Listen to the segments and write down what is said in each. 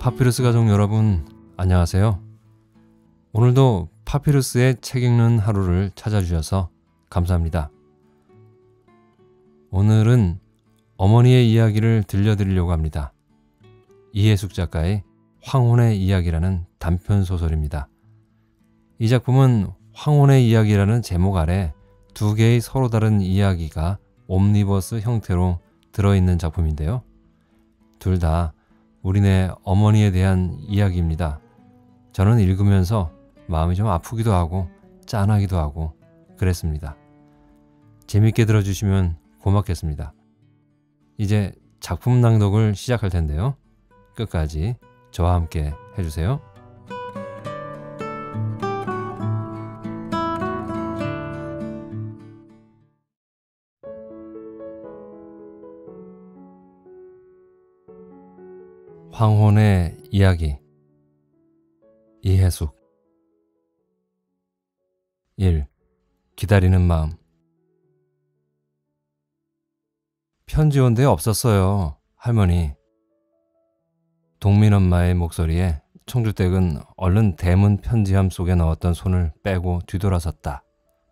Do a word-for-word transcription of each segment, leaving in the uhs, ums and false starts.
파피루스 가족 여러분, 안녕하세요. 오늘도 파피루스의 책 읽는 하루를 찾아주셔서 감사합니다. 오늘은 어머니의 이야기를 들려드리려고 합니다. 이해숙 작가의 황혼의 이야기라는 단편 소설입니다. 이 작품은 황혼의 이야기라는 제목 아래 두 개의 서로 다른 이야기가 옴니버스 형태로 들어있는 작품인데요. 둘 다 우리네 어머니에 대한 이야기입니다. 저는 읽으면서 마음이 좀 아프기도 하고 짠하기도 하고 그랬습니다. 재밌게 들어주시면 고맙겠습니다. 이제 작품 낭독을 시작할 텐데요. 끝까지 저와 함께 해주세요. 황혼의 이야기. 이해숙. 일. 기다리는 마음. 편지 온 데 없었어요, 할머니. 동민 엄마의 목소리에 청주댁은 얼른 대문 편지함 속에 넣었던 손을 빼고 뒤돌아섰다.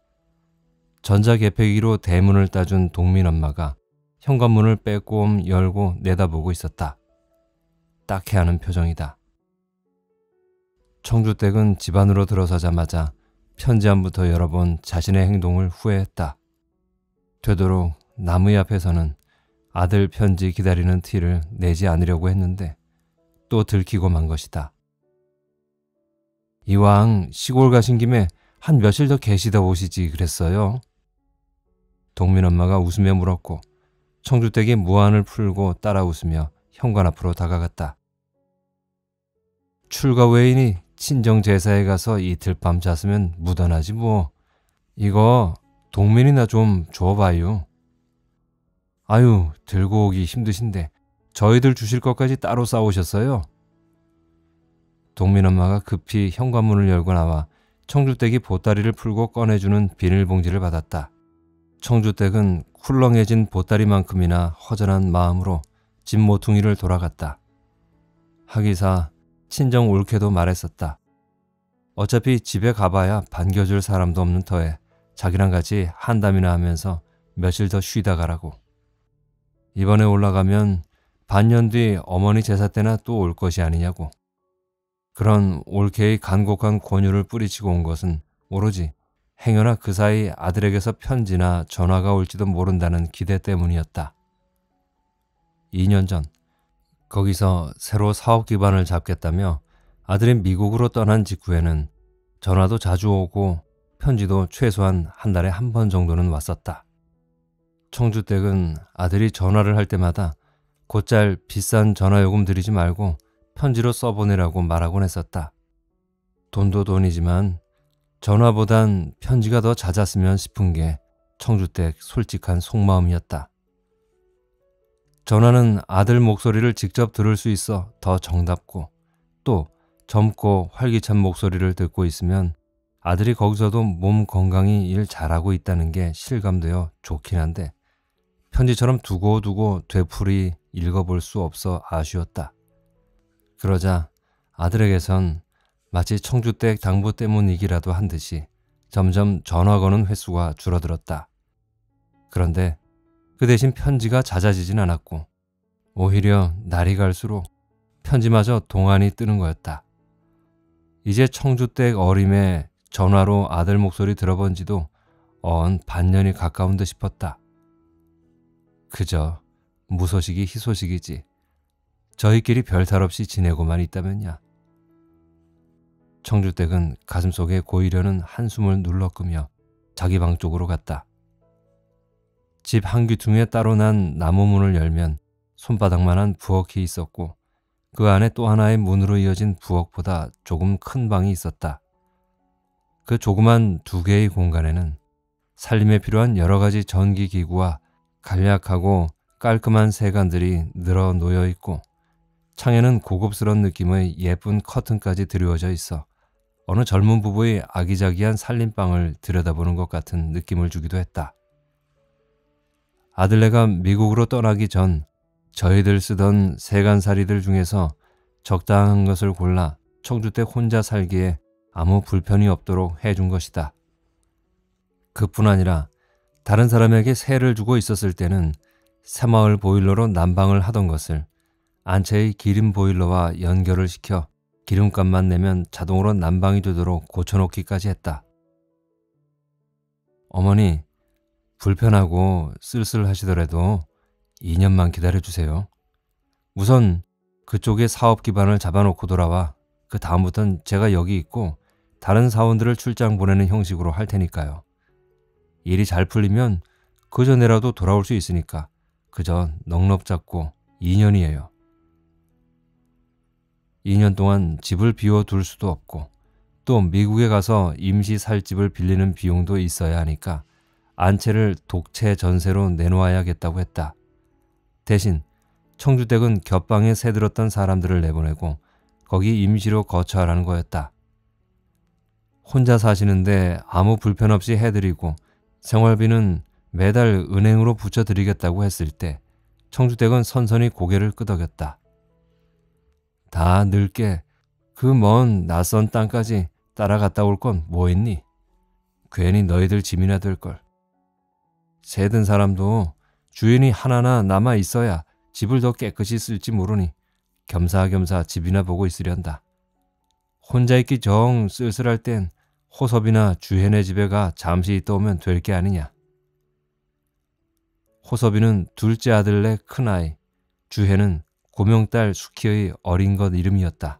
전자개폐기로 대문을 따준 동민 엄마가 현관문을 빼꼼 열고 내다보고 있었다. 딱해하는 표정이다. 청주댁은 집 안으로 들어서자마자 편지함부터 여러 번 자신의 행동을 후회했다. 되도록 나무 앞에서는 아들 편지 기다리는 티를 내지 않으려고 했는데 또 들키고 만 것이다. 이왕 시골 가신 김에 한 며칠 더 계시다 오시지 그랬어요. 동민 엄마가 웃으며 물었고 청주댁이 무안을 풀고 따라 웃으며 현관 앞으로 다가갔다. 출가 외인이 친정 제사에 가서 이틀 밤 잤으면 묻어나지 뭐. 이거 동민이나 좀 줘봐요. 아유, 들고 오기 힘드신데 저희들 주실 것까지 따로 싸오셨어요? 동민 엄마가 급히 현관문을 열고 나와 청주댁이 보따리를 풀고 꺼내주는 비닐봉지를 받았다. 청주댁은 쿨렁해진 보따리만큼이나 허전한 마음으로 집 모퉁이를 돌아갔다. 하기사 친정 옳게도 말했었다. 어차피 집에 가봐야 반겨줄 사람도 없는 터에 자기랑 같이 한담이나 하면서 며칠 더 쉬다 가라고. 이번에 올라가면 반년 뒤 어머니 제사 때나 또 올 것이 아니냐고. 그런 옳게의 간곡한 권유를 뿌리치고 온 것은 오로지 행여나 그 사이 아들에게서 편지나 전화가 올지도 모른다는 기대 때문이었다. 이 년 전 거기서 새로 사업 기반을 잡겠다며 아들이 미국으로 떠난 직후에는 전화도 자주 오고 편지도 최소한 한 달에 한 번 정도는 왔었다. 청주댁은 아들이 전화를 할 때마다 곧잘 비싼 전화요금 들이지 말고 편지로 써보내라고 말하곤 했었다. 돈도 돈이지만 전화보단 편지가 더 잦았으면 싶은 게 청주댁 솔직한 속마음이었다. 전화는 아들 목소리를 직접 들을 수 있어 더 정답고 또 젊고 활기찬 목소리를 듣고 있으면 아들이 거기서도 몸 건강히 일 잘하고 있다는 게 실감되어 좋긴 한데 편지처럼 두고두고 되풀이 읽어볼 수 없어 아쉬웠다. 그러자 아들에게선 마치 청주댁 당부 때문이기라도 한 듯이 점점 전화 거는 횟수가 줄어들었다. 그런데 그 대신 편지가 잦아지진 않았고 오히려 날이 갈수록 편지마저 동안이 뜨는 거였다. 이제 청주댁 어림에 전화로 아들 목소리 들어본 지도 언 반년이 가까운 듯 싶었다. 그저 무소식이 희소식이지 저희끼리 별탈 없이 지내고만 있다면야. 청주댁은 가슴속에 고이려는 한숨을 눌러끄며 자기 방 쪽으로 갔다. 집 한 귀퉁이에 따로 난 나무 문을 열면 손바닥만한 부엌이 있었고 그 안에 또 하나의 문으로 이어진 부엌보다 조금 큰 방이 있었다. 그 조그만 두 개의 공간에는 살림에 필요한 여러 가지 전기기구와 간략하고 깔끔한 세간들이 늘어 놓여 있고 창에는 고급스러운 느낌의 예쁜 커튼까지 드리워져 있어 어느 젊은 부부의 아기자기한 살림방을 들여다보는 것 같은 느낌을 주기도 했다. 아들네가 미국으로 떠나기 전 저희들 쓰던 세간살이들 중에서 적당한 것을 골라 청주댁 혼자 살기에 아무 불편이 없도록 해준 것이다. 그뿐 아니라 다른 사람에게 세를 주고 있었을 때는 새마을 보일러로 난방을 하던 것을 안채의 기름 보일러와 연결을 시켜 기름값만 내면 자동으로 난방이 되도록 고쳐놓기까지 했다. 어머니, 불편하고 쓸쓸하시더라도 이 년만 기다려주세요. 우선 그쪽에 사업 기반을 잡아놓고 돌아와 그 다음부턴 제가 여기 있고 다른 사원들을 출장 보내는 형식으로 할 테니까요. 일이 잘 풀리면 그 전에라도 돌아올 수 있으니까 그저 넉넉 잡고 이 년이에요. 이 년 동안 집을 비워둘 수도 없고 또 미국에 가서 임시 살 집을 빌리는 비용도 있어야 하니까 안채를 독채 전세로 내놓아야겠다고 했다. 대신 청주댁은 겹방에 새들었던 사람들을 내보내고 거기 임시로 거처하라는 거였다. 혼자 사시는데 아무 불편 없이 해드리고 생활비는 매달 은행으로 붙여드리겠다고 했을 때 청주댁은 선선히 고개를 끄덕였다. 다 늙게 그 먼 낯선 땅까지 따라갔다 올 건 뭐 있니? 괜히 너희들 짐이나 될걸. 새든 사람도 주인이 하나나 남아 있어야 집을 더 깨끗이 쓸지 모르니 겸사겸사 집이나 보고 있으련다. 혼자 있기 정 쓸쓸할 땐 호섭이나 주혜네 집에 가 잠시 있다 오면 될 게 아니냐. 호섭이는 둘째 아들네 큰아이, 주혜는 고명딸 수키의 어린 것 이름이었다.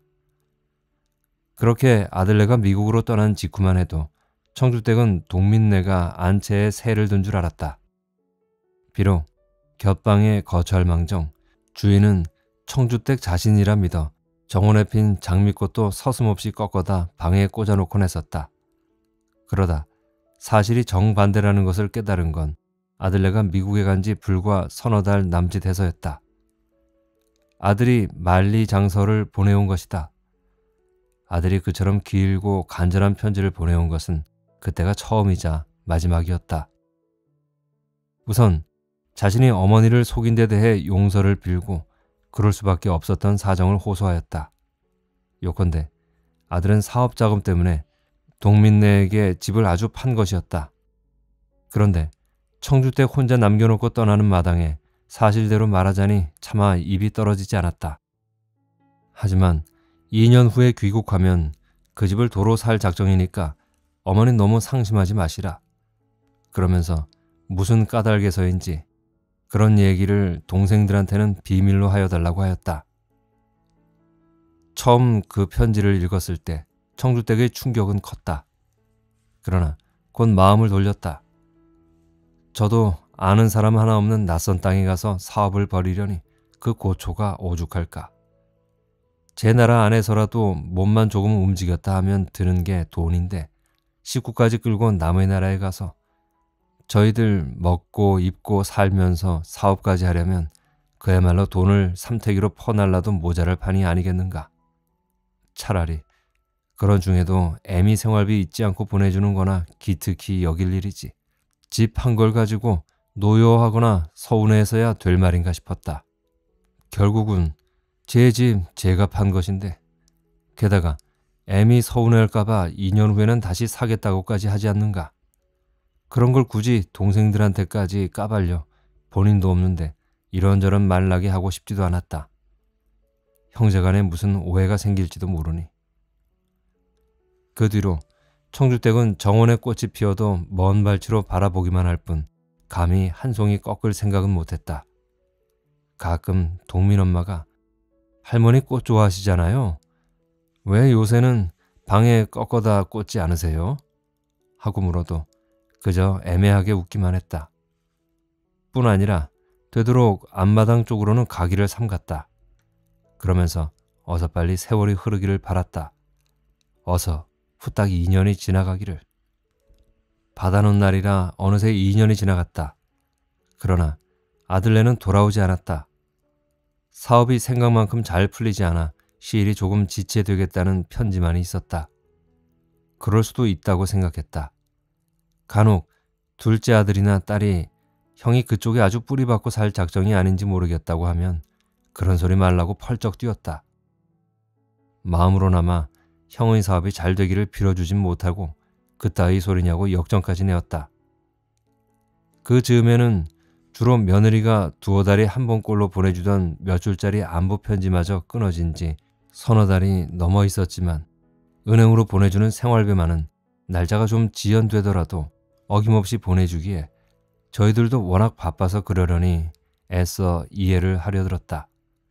그렇게 아들네가 미국으로 떠난 직후만 해도 청주댁은 동민네가 안채에 새를 둔 줄 알았다. 비록 곁방에 거처할 망정 주인은 청주댁 자신이라 믿어 정원에 핀 장미꽃도 서슴없이 꺾어다 방에 꽂아놓곤 했었다. 그러다 사실이 정반대라는 것을 깨달은 건 아들네가 미국에 간 지 불과 서너 달 남짓해서였다. 아들이 만리장서를 보내온 것이다. 아들이 그처럼 길고 간절한 편지를 보내온 것은 그때가 처음이자 마지막이었다. 우선 자신이 어머니를 속인 데 대해 용서를 빌고 그럴 수밖에 없었던 사정을 호소하였다. 요컨대 아들은 사업 자금 때문에 동민네에게 집을 아주 판 것이었다. 그런데 청주댁 혼자 남겨놓고 떠나는 마당에 사실대로 말하자니 차마 입이 떨어지지 않았다. 하지만 이 년 후에 귀국하면 그 집을 도로 살 작정이니까 어머니 너무 상심하지 마시라. 그러면서 무슨 까닭에서인지 그런 얘기를 동생들한테는 비밀로 하여 달라고 하였다. 처음 그 편지를 읽었을 때 청주댁의 충격은 컸다. 그러나 곧 마음을 돌렸다. 저도 아는 사람 하나 없는 낯선 땅에 가서 사업을 벌이려니 그 고초가 오죽할까. 제 나라 안에서라도 몸만 조금 움직였다 하면 드는 게 돈인데 식구까지 끌고 남의 나라에 가서 저희들 먹고 입고 살면서 사업까지 하려면 그야말로 돈을 삼태기로 퍼날라도 모자랄 판이 아니겠는가. 차라리 그런 중에도 애미 생활비 잊지 않고 보내주는 거나 기특히 여길 일이지. 집 한 걸 가지고 노여하거나 서운해서야 될 말인가 싶었다. 결국은 제 집 제가 판 것인데 게다가 애미 서운해할까봐 이 년 후에는 다시 사겠다고까지 하지 않는가. 그런 걸 굳이 동생들한테까지 까발려 본인도 없는데 이런저런 말나게 하고 싶지도 않았다. 형제간에 무슨 오해가 생길지도 모르니. 그 뒤로 청주댁은 정원에 꽃이 피어도 먼 발치로 바라보기만 할 뿐 감히 한 송이 꺾을 생각은 못했다. 가끔 동민 엄마가 할머니 꽃 좋아하시잖아요. 왜 요새는 방에 꺾어다 꽂지 않으세요? 하고 물어도 그저 애매하게 웃기만 했다. 뿐 아니라 되도록 앞마당 쪽으로는 가기를 삼갔다. 그러면서 어서 빨리 세월이 흐르기를 바랐다. 어서 후딱 이 년이 지나가기를. 받아놓은 날이라 어느새 이 년이 지나갔다. 그러나 아들네는 돌아오지 않았다. 사업이 생각만큼 잘 풀리지 않아 시일이 조금 지체되겠다는 편지만이 있었다. 그럴 수도 있다고 생각했다. 간혹 둘째 아들이나 딸이 형이 그쪽에 아주 뿌리박고 살 작정이 아닌지 모르겠다고 하면 그런 소리 말라고 펄쩍 뛰었다. 마음으로나마 형의 사업이 잘 되기를 빌어주진 못하고 그따위 소리냐고 역정까지 내었다. 그 즈음에는 주로 며느리가 두어 달에 한 번꼴로 보내주던 몇 줄짜리 안부 편지마저 끊어진 지 서너 달이 넘어 있었지만 은행으로 보내주는 생활비만은 날짜가 좀 지연되더라도 어김없이 보내주기에 저희들도 워낙 바빠서 그러려니 애써 이해를 하려 들었다.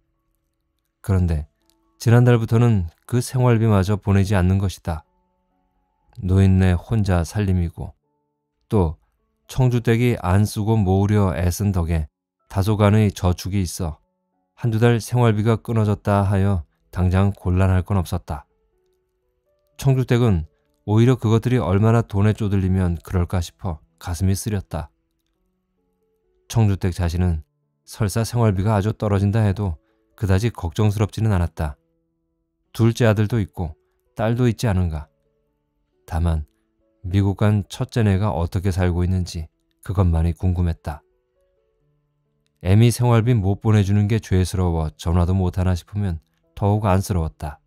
그런데 지난달부터는 그 생활비마저 보내지 않는 것이다. 노인네 혼자 살림이고 또 청주댁이 안 쓰고 모으려 애쓴 덕에 다소간의 저축이 있어 한두 달 생활비가 끊어졌다 하여 당장 곤란할 건 없었다. 청주댁은 오히려 그것들이 얼마나 돈에 쪼들리면 그럴까 싶어 가슴이 쓰렸다. 청주댁 자신은 설사 생활비가 아주 떨어진다 해도 그다지 걱정스럽지는 않았다. 둘째 아들도 있고 딸도 있지 않은가. 다만 미국 간 첫째네가 어떻게 살고 있는지 그것만이 궁금했다. 애미 생활비 못 보내주는 게 죄스러워 전화도 못하나 싶으면 더욱 안쓰러웠다.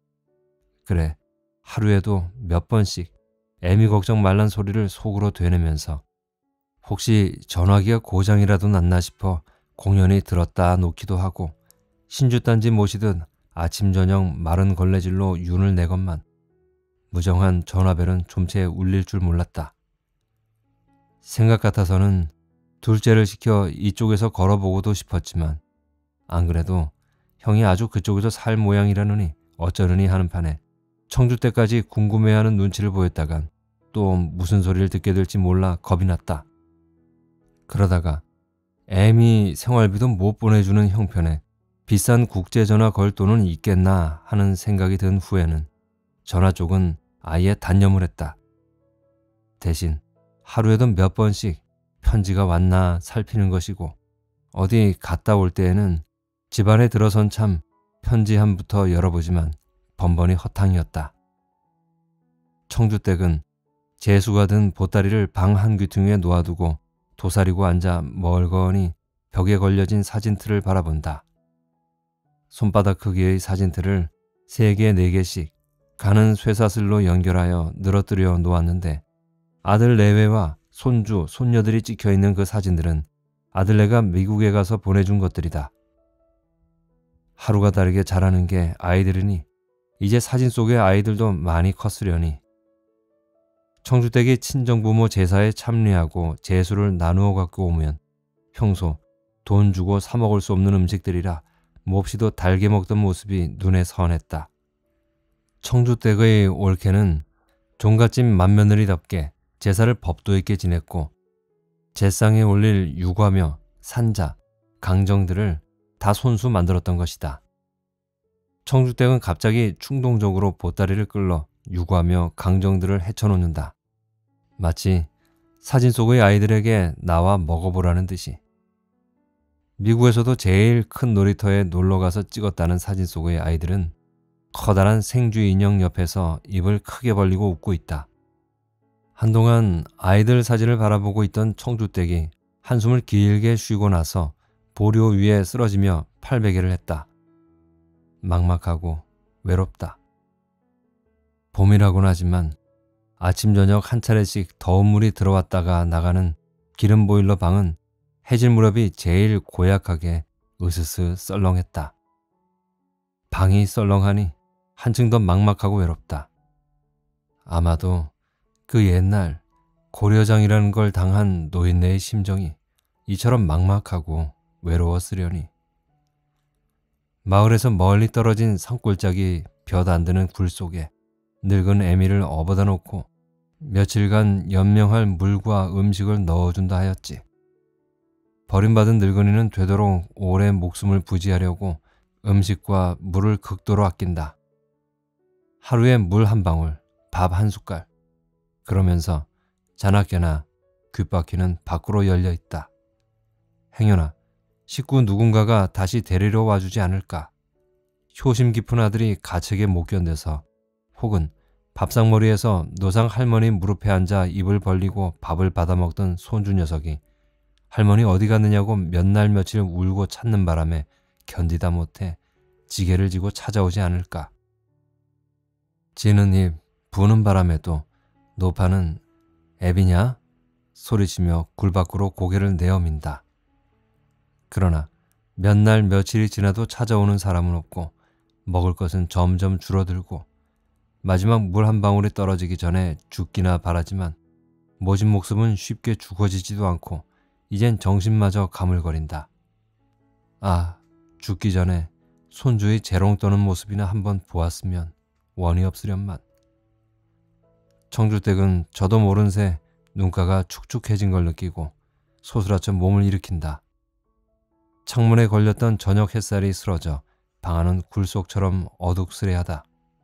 그래, 하루에도 몇 번씩 애미 걱정 말란 소리를 속으로 되뇌면서 혹시 전화기가 고장이라도 났나 싶어 공연히 들었다 놓기도 하고 신주단지 모시듯 아침 저녁 마른 걸레질로 윤을 내건만 무정한 전화벨은 좀채 울릴 줄 몰랐다. 생각 같아서는 둘째를 시켜 이쪽에서 걸어보고도 싶었지만 안 그래도 형이 아주 그쪽에서 살 모양이라느니 어쩌느니 하는 판에 청주 때까지 궁금해하는 눈치를 보였다간 또 무슨 소리를 듣게 될지 몰라 겁이 났다. 그러다가 애미 생활비도 못 보내주는 형편에 비싼 국제전화 걸 돈은 있겠나 하는 생각이 든 후에는 전화 쪽은 아예 단념을 했다. 대신 하루에도 몇 번씩 편지가 왔나 살피는 것이고 어디 갔다 올 때에는 집안에 들어선 참 편지 한부터 열어보지만 번번이 허탕이었다. 청주댁은 재수가 든 보따리를 방 한 귀퉁이에 놓아두고 도사리고 앉아 멀거니 벽에 걸려진 사진틀을 바라본다. 손바닥 크기의 사진틀을 세 개, 네 개씩 가는 쇠사슬로 연결하여 늘어뜨려 놓았는데 아들 내외와 손주, 손녀들이 찍혀있는 그 사진들은 아들네가 미국에 가서 보내준 것들이다. 하루가 다르게 자라는 게 아이들이니 이제 사진 속의 아이들도 많이 컸으려니 청주댁이 친정부모 제사에 참여하고 제수를 나누어 갖고 오면 평소 돈 주고 사 먹을 수 없는 음식들이라 몹시도 달게 먹던 모습이 눈에 선했다. 청주댁의 올케는 종갓집 맏며느리답게 제사를 법도 있게 지냈고 제상에 올릴 유과며 산자, 강정들을 다 손수 만들었던 것이다. 청주댁은 갑자기 충동적으로 보따리를 끌러 유과며 강정들을 헤쳐놓는다. 마치 사진 속의 아이들에게 나와 먹어보라는 듯이. 미국에서도 제일 큰 놀이터에 놀러가서 찍었다는 사진 속의 아이들은 커다란 생쥐 인형 옆에서 입을 크게 벌리고 웃고 있다. 한동안 아이들 사진을 바라보고 있던 청주댁이 한숨을 길게 쉬고 나서 보료 위에 쓰러지며 팔베개를 했다. 막막하고 외롭다. 봄이라고는 하지만 아침 저녁 한 차례씩 더운 물이 들어왔다가 나가는 기름 보일러 방은 해질 무렵이 제일 고약하게 으스스 썰렁했다. 방이 썰렁하니 한층 더 막막하고 외롭다. 아마도 그 옛날 고려장이라는 걸 당한 노인네의 심정이 이처럼 막막하고 외로웠으려니. 마을에서 멀리 떨어진 산골짜기 볕 안 드는 굴 속에 늙은 애미를 업어다 놓고 며칠간 연명할 물과 음식을 넣어준다 하였지. 버림받은 늙은이는 되도록 오래 목숨을 부지하려고 음식과 물을 극도로 아낀다. 하루에 물 한 방울, 밥 한 숟갈. 그러면서 자나깨나 귓바퀴는 밖으로 열려 있다. 행여나 식구 누군가가 다시 데리러 와주지 않을까. 효심 깊은 아들이 가책에 못 견뎌서 혹은 밥상머리에서 노상 할머니 무릎에 앉아 입을 벌리고 밥을 받아먹던 손주 녀석이 할머니 어디 갔느냐고 몇 날 며칠 울고 찾는 바람에 견디다 못해 지게를 지고 찾아오지 않을까. 지는 입 부는 바람에도 노파는 애비냐? 소리치며 굴 밖으로 고개를 내어민다. 그러나 몇 날 며칠이 지나도 찾아오는 사람은 없고 먹을 것은 점점 줄어들고 마지막 물 한 방울이 떨어지기 전에 죽기나 바라지만 모진 목숨은 쉽게 죽어지지도 않고 이젠 정신마저 가물거린다. 아, 죽기 전에 손주의 재롱 떠는 모습이나 한번 보았으면 원이 없으련만. 청주댁은 저도 모른 새 눈가가 축축해진 걸 느끼고 소스라쳐 몸을 일으킨다. 창문에 걸렸던 저녁 햇살이 쓰러져 방 안은 굴속처럼 어둑스레하다.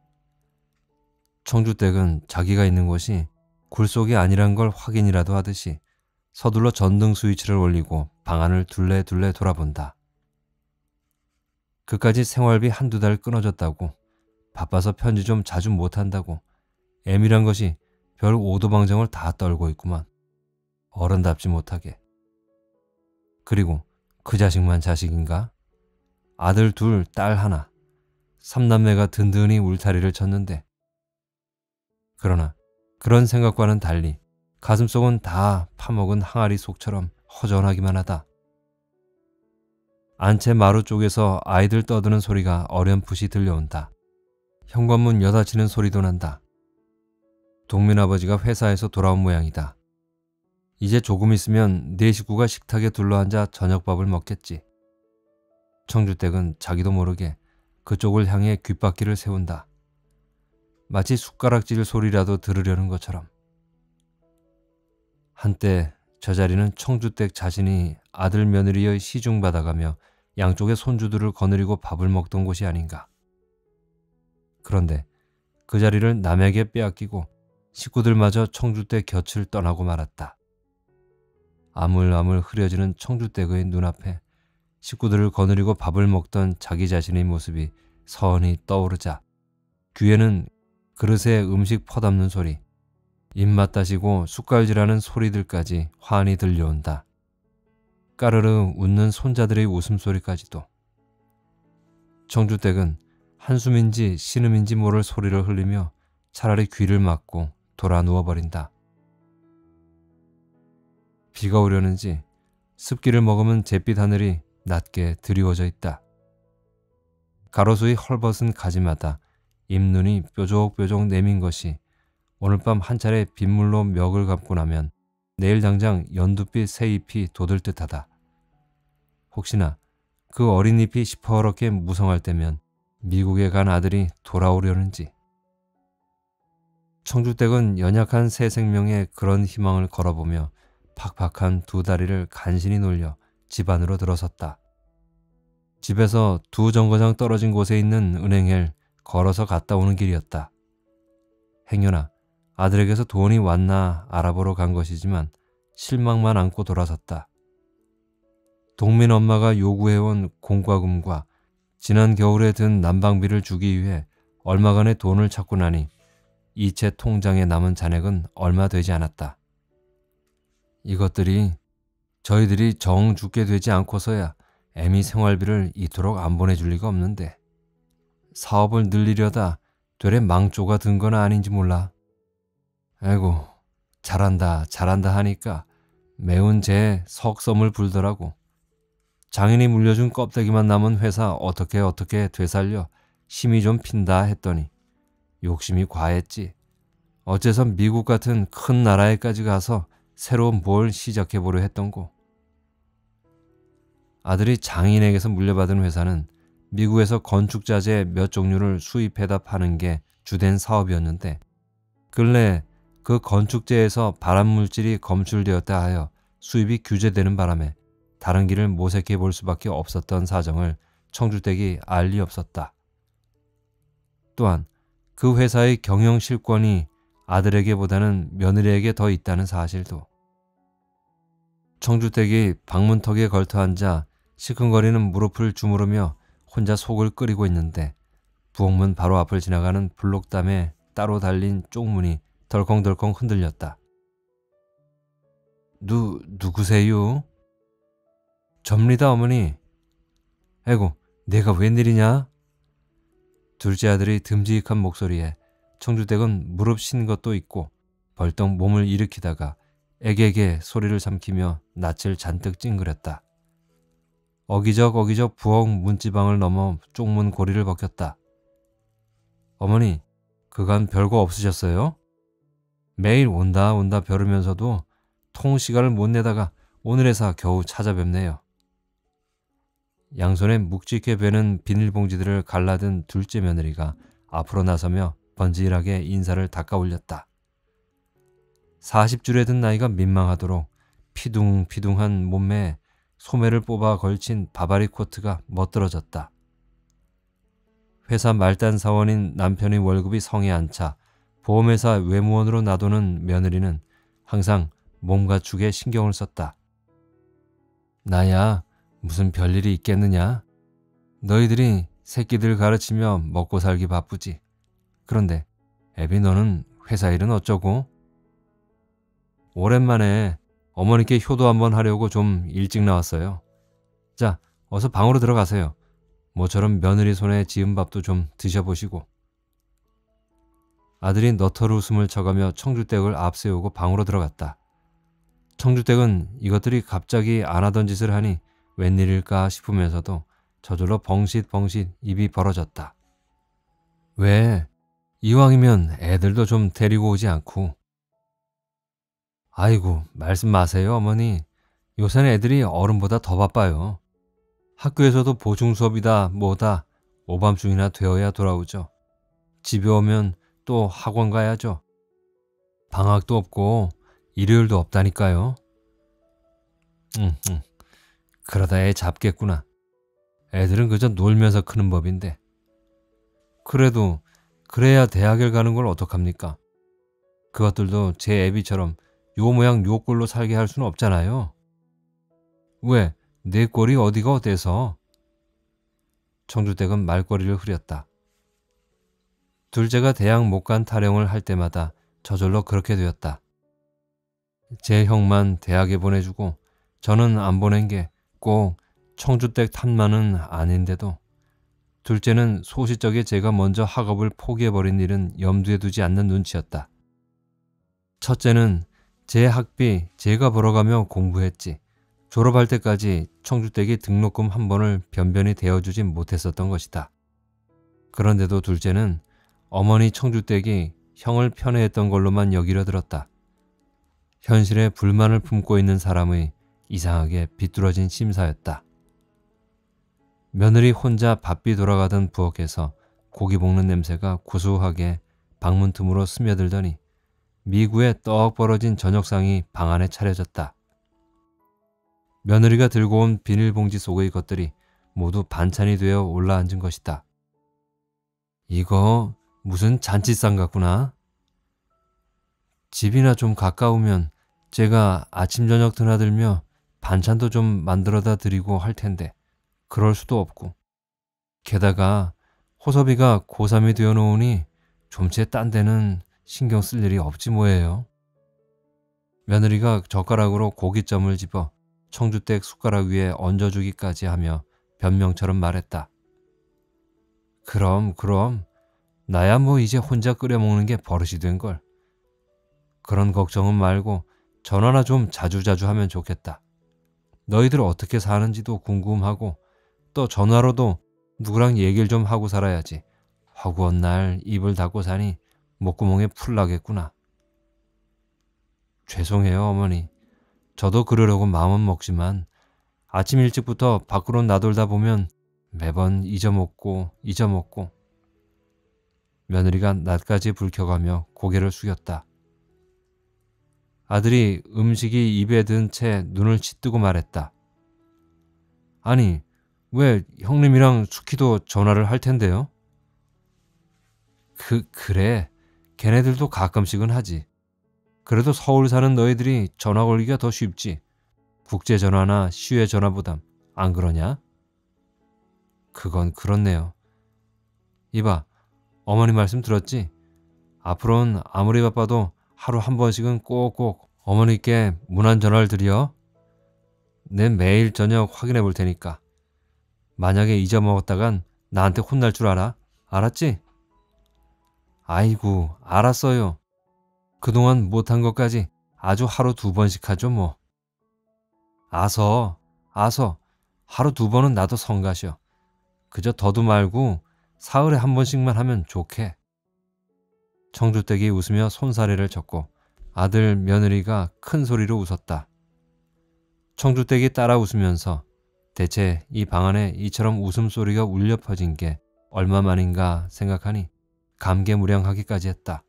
청주댁은 자기가 있는 곳이 굴속이 아니란 걸 확인이라도 하듯이 서둘러 전등 스위치를 올리고 방 안을 둘레둘레 돌아본다. 그까지 생활비 한두 달 끊어졌다고, 바빠서 편지 좀 자주 못한다고 애미란 것이 별 오도방정을 다 떨고 있구만. 어른답지 못하게. 그리고 그 자식만 자식인가? 아들 둘, 딸 하나. 삼남매가 든든히 울타리를 쳤는데. 그러나 그런 생각과는 달리 가슴속은 다 파먹은 항아리 속처럼 허전하기만 하다. 안채 마루 쪽에서 아이들 떠드는 소리가 어렴풋이 들려온다. 현관문 여닫히는 소리도 난다. 동민 아버지가 회사에서 돌아온 모양이다. 이제 조금 있으면 네 식구가 식탁에 둘러앉아 저녁밥을 먹겠지. 청주댁은 자기도 모르게 그쪽을 향해 귓바퀴를 세운다. 마치 숟가락질 소리라도 들으려는 것처럼. 한때 저 자리는 청주댁 자신이 아들 며느리의 시중받아가며 양쪽의 손주들을 거느리고 밥을 먹던 곳이 아닌가. 그런데 그 자리를 남에게 빼앗기고 식구들마저 청주댁 곁을 떠나고 말았다. 아물아물 흐려지는 청주댁의 눈앞에 식구들을 거느리고 밥을 먹던 자기 자신의 모습이 선히 떠오르자 귀에는 그릇에 음식 퍼담는 소리, 입맛 다시고 숟갈질하는 소리들까지 환히 들려온다. 까르르 웃는 손자들의 웃음소리까지도. 청주댁은 한숨인지 신음인지 모를 소리를 흘리며 차라리 귀를 막고 돌아 누워버린다. 비가 오려는지 습기를 머금은 잿빛 하늘이 낮게 드리워져 있다. 가로수의 헐벗은 가지마다 잎눈이 뾰족뾰족 내민 것이 오늘 밤 한 차례 빗물로 멱을 감고 나면 내일 당장 연두빛 새잎이 돋을 듯하다. 혹시나 그 어린 잎이 시퍼렇게 무성할 때면 미국에 간 아들이 돌아오려는지. 청주댁은 연약한 새 생명에 그런 희망을 걸어보며 팍팍한 두 다리를 간신히 놀려 집 안으로 들어섰다. 집에서 두 정거장 떨어진 곳에 있는 은행을 걸어서 갔다 오는 길이었다. 행여나 아들에게서 돈이 왔나 알아보러 간 것이지만 실망만 안고 돌아섰다. 동민 엄마가 요구해온 공과금과 지난 겨울에 든 난방비를 주기 위해 얼마간의 돈을 찾고 나니 이체 통장에 남은 잔액은 얼마 되지 않았다. 이것들이 저희들이 정 죽게 되지 않고서야 애미 생활비를 이토록 안 보내줄 리가 없는데 사업을 늘리려다 되레 망조가 든 건 아닌지 몰라. 아이고, 잘한다 잘한다 하니까 매운 재 석섬을 불더라고. 장인이 물려준 껍데기만 남은 회사 어떻게 어떻게 되살려 힘이 좀 핀다 했더니 욕심이 과했지. 어째서 미국 같은 큰 나라에까지 가서 새로 뭘 시작해보려 했던고. 아들이 장인에게서 물려받은 회사는 미국에서 건축자재 몇 종류를 수입해다 파는 게 주된 사업이었는데 근래 그 건축재에서 발암물질이 검출되었다 하여 수입이 규제되는 바람에 다른 길을 모색해 볼 수밖에 없었던 사정을 청주댁이 알 리 없었다. 또한 그 회사의 경영 실권이 아들에게보다는 며느리에게 더 있다는 사실도. 청주댁이 방문턱에 걸터앉아 시큰거리는 무릎을 주무르며 혼자 속을 끓이고 있는데 부엌문 바로 앞을 지나가는 블록담에 따로 달린 쪽문이 덜컹덜컹 흔들렸다. 누, 누구세요? 접니다, 어머니. 아이고, 내가 웬일이냐? 둘째 아들이 듬직한 목소리에 청주댁은 무릎 신 것도 있고 벌떡 몸을 일으키다가 애게게 소리를 삼키며 낯을 잔뜩 찡그렸다. 어기적 어기적 부엌 문지방을 넘어 쪽문 고리를 벗겼다. 어머니, 그간 별거 없으셨어요? 매일 온다 온다 벼르면서도 통 시간을 못 내다가 오늘에서 겨우 찾아뵙네요. 양손에 묵직해 베는 비닐봉지들을 갈라든 둘째 며느리가 앞으로 나서며 번질하게 인사를 닦아 올렸다. 사십 줄에 든 나이가 민망하도록 피둥피둥한 몸매에 소매를 뽑아 걸친 바바리 코트가 멋들어졌다. 회사 말단 사원인 남편의 월급이 성에 안 차 보험회사 외무원으로 놔두는 며느리는 항상 몸과 축에 신경을 썼다. 나야 무슨 별일이 있겠느냐? 너희들이 새끼들 가르치며 먹고 살기 바쁘지. 그런데 애비 너는 회사 일은 어쩌고? 오랜만에 어머니께 효도 한번 하려고 좀 일찍 나왔어요. 자, 어서 방으로 들어가세요. 모처럼 며느리 손에 지은 밥도 좀 드셔보시고. 아들이 너털 웃음을 쳐가며 청주댁을 앞세우고 방으로 들어갔다. 청주댁은 이것들이 갑자기 안 하던 짓을 하니 웬일일까 싶으면서도 저절로 벙싯벙싯 입이 벌어졌다. 왜? 이왕이면 애들도 좀 데리고 오지 않고. 아이고, 말씀 마세요, 어머니. 요새는 애들이 어른보다 더 바빠요. 학교에서도 보충 수업이다 뭐다 오밤중이나 되어야 돌아오죠. 집에 오면 또 학원 가야죠. 방학도 없고 일요일도 없다니까요. 응, 응. 그러다 애 잡겠구나. 애들은 그저 놀면서 크는 법인데. 그래도 그래야 대학을 가는 걸 어떡합니까? 그것들도 제 애비처럼 요 모양 요 꼴로 살게 할 수는 없잖아요. 왜? 내 꼴이 어디가 어때서? 청주댁은 말꼬리를 흐렸다. 둘째가 대학 못 간 타령을 할 때마다 저절로 그렇게 되었다. 제 형만 대학에 보내주고 저는 안 보낸 게 꼭 청주댁 탓만은 아닌데도 둘째는 소시적에 제가 먼저 학업을 포기해버린 일은 염두에 두지 않는 눈치였다. 첫째는 제 학비 제가 벌어가며 공부했지 졸업할 때까지 청주댁이 등록금 한 번을 변변히 대어주지 못했었던 것이다. 그런데도 둘째는 어머니 청주댁이 형을 편애했던 걸로만 여기려 들었다. 현실에 불만을 품고 있는 사람의 이상하게 비뚤어진 심사였다. 며느리 혼자 바삐 돌아가던 부엌에서 고기 볶는 냄새가 구수하게 방문 틈으로 스며들더니 미구에 떡 벌어진 저녁상이 방 안에 차려졌다. 며느리가 들고 온 비닐봉지 속의 것들이 모두 반찬이 되어 올라앉은 것이다. 이거 무슨 잔치상 같구나. 집이나 좀 가까우면 제가 아침 저녁 드나들며 반찬도 좀 만들어다 드리고 할 텐데 그럴 수도 없고 게다가 호섭이가 고삼이 되어 놓으니 좀채 딴 데는 신경 쓸 일이 없지 뭐예요. 며느리가 젓가락으로 고깃점을 집어 청주댁 숟가락 위에 얹어주기까지 하며 변명처럼 말했다. 그럼 그럼 나야 뭐 이제 혼자 끓여 먹는 게 버릇이 된걸. 그런 걱정은 말고 전화나 좀 자주자주 하면 좋겠다. 너희들 어떻게 사는지도 궁금하고 또 전화로도 누구랑 얘기를 좀 하고 살아야지. 허구한 날 입을 닫고 사니 목구멍에 풀 나겠구나. 죄송해요 어머니. 저도 그러려고 마음은 먹지만 아침 일찍부터 밖으로 나돌다 보면 매번 잊어먹고 잊어먹고. 며느리가 낯까지 붉혀가며 고개를 숙였다. 아들이 음식이 입에 든 채 눈을 치뜨고 말했다. 아니, 왜 형님이랑 수키도 전화를 할 텐데요? 그, 그래. 걔네들도 가끔씩은 하지. 그래도 서울 사는 너희들이 전화 걸기가 더 쉽지. 국제전화나 시외 전화보단 안 그러냐? 그건 그렇네요. 이봐, 어머니 말씀 들었지? 앞으로는 아무리 바빠도 하루 한 번씩은 꼭꼭 어머니께 문안 전화를 드려. 내 매일 저녁 확인해 볼 테니까. 만약에 잊어먹었다간 나한테 혼날 줄 알아? 알았지? 아이고, 알았어요. 그동안 못한 것까지 아주 하루 두 번씩 하죠 뭐. 아서, 아서, 하루 두 번은 나도 성가셔. 그저 더도 말고 사흘에 한 번씩만 하면 좋게. 청주댁이 웃으며 손사래를 쳤고 아들 며느리가 큰 소리로 웃었다. 청주댁이 따라 웃으면서 대체 이 방 안에 이처럼 웃음소리가 울려 퍼진 게 얼마만인가 생각하니 감개무량하기까지 했다.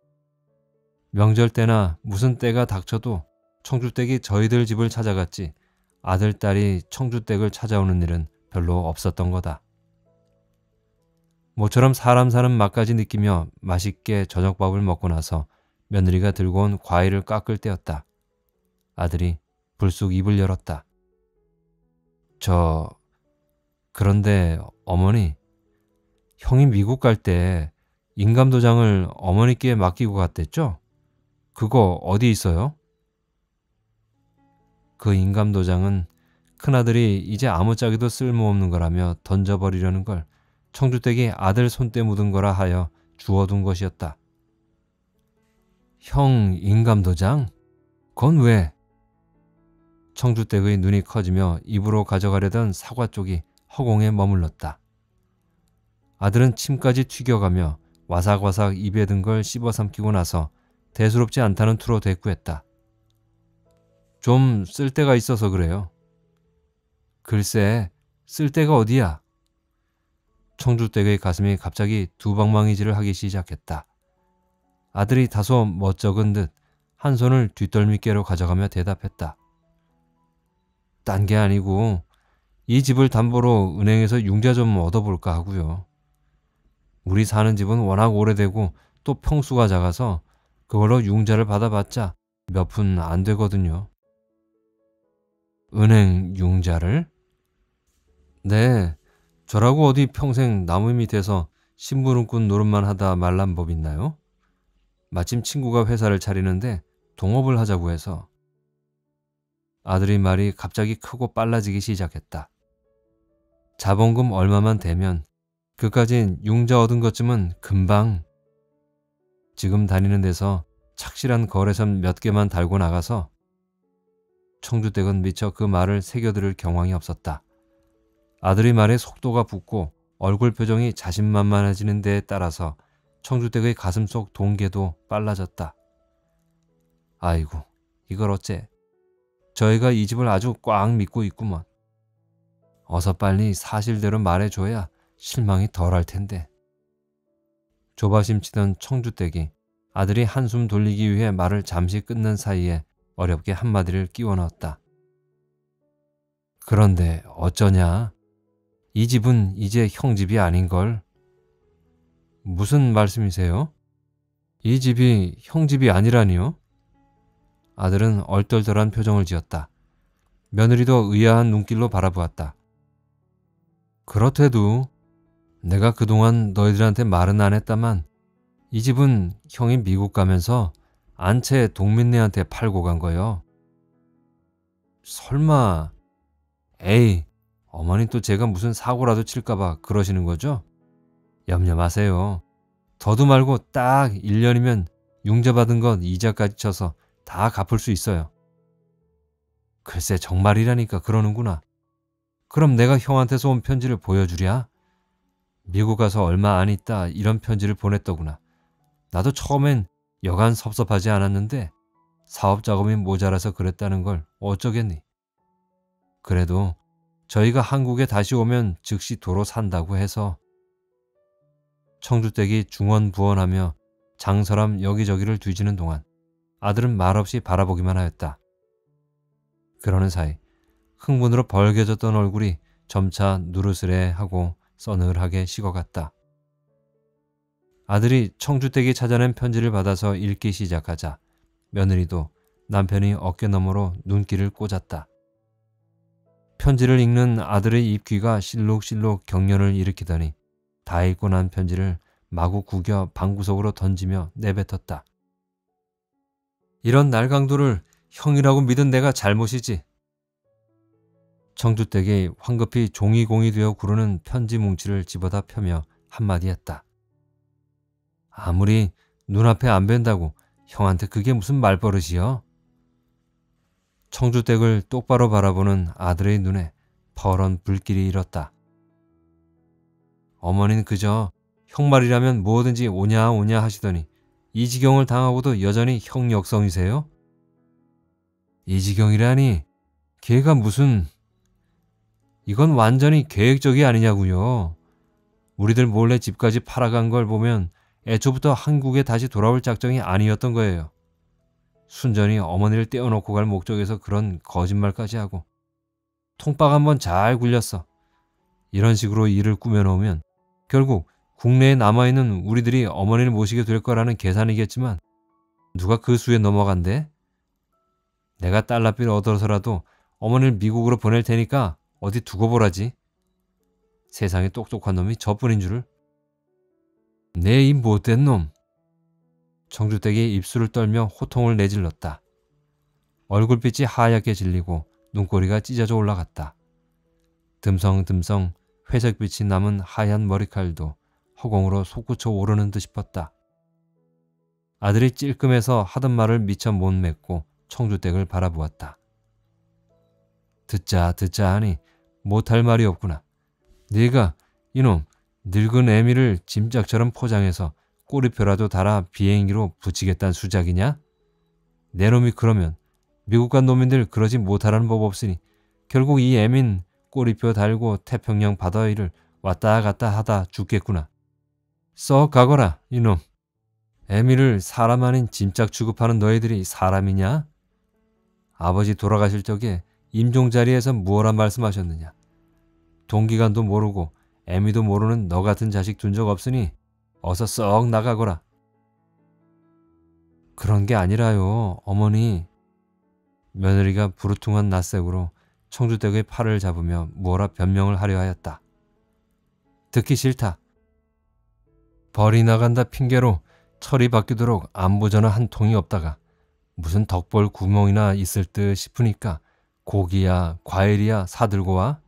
명절 때나 무슨 때가 닥쳐도 청주댁이 저희들 집을 찾아갔지 아들, 딸이 청주댁을 찾아오는 일은 별로 없었던 거다. 모처럼 사람 사는 맛까지 느끼며 맛있게 저녁밥을 먹고 나서 며느리가 들고 온 과일을 깎을 때였다. 아들이 불쑥 입을 열었다. 저... 그런데 어머니, 형이 미국 갈 때 인감도장을 어머니께 맡기고 갔댔죠? 그거 어디 있어요? 그 인감도장은 큰아들이 이제 아무짝에도 쓸모없는 거라며 던져버리려는 걸 청주댁이 아들 손때 묻은 거라 하여 주워둔 것이었다. 형 인감도장? 그건 왜? 청주댁의 눈이 커지며 입으로 가져가려던 사과 쪽이 허공에 머물렀다. 아들은 침까지 튀겨가며 와삭와삭 입에 든 걸 씹어 삼키고 나서 대수롭지 않다는 투로 대꾸했다. 좀 쓸데가 있어서 그래요. 글쎄, 쓸데가 어디야? 청주댁의 가슴이 갑자기 두방망이질을 하기 시작했다. 아들이 다소 멋쩍은 듯 한 손을 뒷덜미께로 가져가며 대답했다. 딴 게 아니고 이 집을 담보로 은행에서 융자 좀 얻어볼까 하고요. 우리 사는 집은 워낙 오래되고 또 평수가 작아서 그걸로 융자를 받아봤자 몇 푼 안 되거든요. 은행 융자를? 네, 저라고 어디 평생 나무 밑에서 심부름꾼 노릇만 하다 말란 법 있나요? 마침 친구가 회사를 차리는데 동업을 하자고 해서. 아들의 말이 갑자기 크고 빨라지기 시작했다. 자본금 얼마만 되면 그까진 융자 얻은 것쯤은 금방. 지금 다니는 데서 착실한 거래선 몇 개만 달고 나가서. 청주댁은 미처 그 말을 새겨들을 경황이 없었다. 아들의 말에 속도가 붙고 얼굴 표정이 자신만만해지는 데에 따라서 청주댁의 가슴속 동계도 빨라졌다. 아이고, 이걸 어째. 저희가 이 집을 아주 꽉 믿고 있구먼. 어서 빨리 사실대로 말해줘야 실망이 덜할 텐데. 조바심 치던 청주댁이 아들이 한숨 돌리기 위해 말을 잠시 끊는 사이에 어렵게 한마디를 끼워 넣었다. 그런데 어쩌냐? 이 집은 이제 형 집이 아닌걸. 무슨 말씀이세요? 이 집이 형 집이 아니라니요? 아들은 얼떨떨한 표정을 지었다. 며느리도 의아한 눈길로 바라보았다. 그렇대도 내가 그동안 너희들한테 말은 안 했다만 이 집은 형이 미국 가면서 안채 동민네한테 팔고 간 거요. 설마... 에이, 어머니 또 제가 무슨 사고라도 칠까봐 그러시는 거죠? 염려 마세요. 더도 말고 딱 일 년이면 융자 받은 것 이자까지 쳐서 다 갚을 수 있어요. 글쎄 정말이라니까 그러는구나. 그럼 내가 형한테서 온 편지를 보여주랴? 미국 가서 얼마 안 있다 이런 편지를 보냈더구나. 나도 처음엔 여간 섭섭하지 않았는데 사업 자금이 모자라서 그랬다는 걸 어쩌겠니. 그래도 저희가 한국에 다시 오면 즉시 도로 산다고 해서. 청주댁이 중언부언하며 장설함 여기저기를 뒤지는 동안 아들은 말없이 바라보기만 하였다. 그러는 사이 흥분으로 벌개졌던 얼굴이 점차 누르스레하고 서늘하게 식어갔다. 아들이 청주댁이 찾아낸 편지를 받아서 읽기 시작하자 며느리도 남편이 어깨너머로 눈길을 꽂았다. 편지를 읽는 아들의 입귀가 실룩실룩 경련을 일으키더니 다 읽고 난 편지를 마구 구겨 방구석으로 던지며 내뱉었다. 이런 날강도를 형이라고 믿은 내가 잘못이지. 청주댁이 황급히 종이공이 되어 구르는 편지 뭉치를 집어다 펴며 한마디 했다. 아무리 눈앞에 안 뵌다고 형한테 그게 무슨 말버릇이여? 청주댁을 똑바로 바라보는 아들의 눈에 퍼런 불길이 일었다. 어머니는 그저 형 말이라면 뭐든지 오냐 오냐 하시더니 이 지경을 당하고도 여전히 형 역성이세요? 이 지경이라니 걔가 무슨... 이건 완전히 계획적이 아니냐고요. 우리들 몰래 집까지 팔아간 걸 보면 애초부터 한국에 다시 돌아올 작정이 아니었던 거예요. 순전히 어머니를 떼어놓고 갈 목적에서 그런 거짓말까지 하고 통박 한번 잘 굴렸어. 이런 식으로 일을 꾸며놓으면 결국 국내에 남아있는 우리들이 어머니를 모시게 될 거라는 계산이겠지만 누가 그 수에 넘어간대? 내가 달러비를 얻어서라도 어머니를 미국으로 보낼 테니까 어디 두고 보라지. 세상에 똑똑한 놈이 저뿐인 줄을. 내 이 못된 놈. 청주댁이 입술을 떨며 호통을 내질렀다. 얼굴빛이 하얗게 질리고 눈꼬리가 찢어져 올라갔다. 듬성듬성 회색빛이 남은 하얀 머리칼도 허공으로 솟구쳐 오르는 듯 싶었다. 아들이 찔끔해서 하던 말을 미처 못 맺고 청주댁을 바라보았다. 듣자 듣자 하니 못할 말이 없구나. 네가 이놈 늙은 애미를 짐짝처럼 포장해서 꼬리표라도 달아 비행기로 붙이겠다는 수작이냐? 내 놈이 그러면 미국 간 놈인들 그러지 못하라는 법 없으니 결국 이 애민 꼬리표 달고 태평양 바다 위를 왔다 갔다 하다 죽겠구나. 썩 가거라 이놈. 애미를 사람 아닌 짐짝 취급하는 너희들이 사람이냐? 아버지 돌아가실 적에 임종 자리에서 무엇라 말씀하셨느냐? 동기간도 모르고 애미도 모르는 너 같은 자식 둔 적 없으니 어서 썩 나가거라. 그런 게 아니라요 어머니. 며느리가 부르퉁한 낯색으로 청주댁의 팔을 잡으며 무엇라 변명을 하려 하였다. 듣기 싫다. 벌이 나간다 핑계로 철이 바뀌도록 안부전화 한 통이 없다가 무슨 덕벌 구멍이나 있을 듯 싶으니까 고기야 과일이야 사들고 와.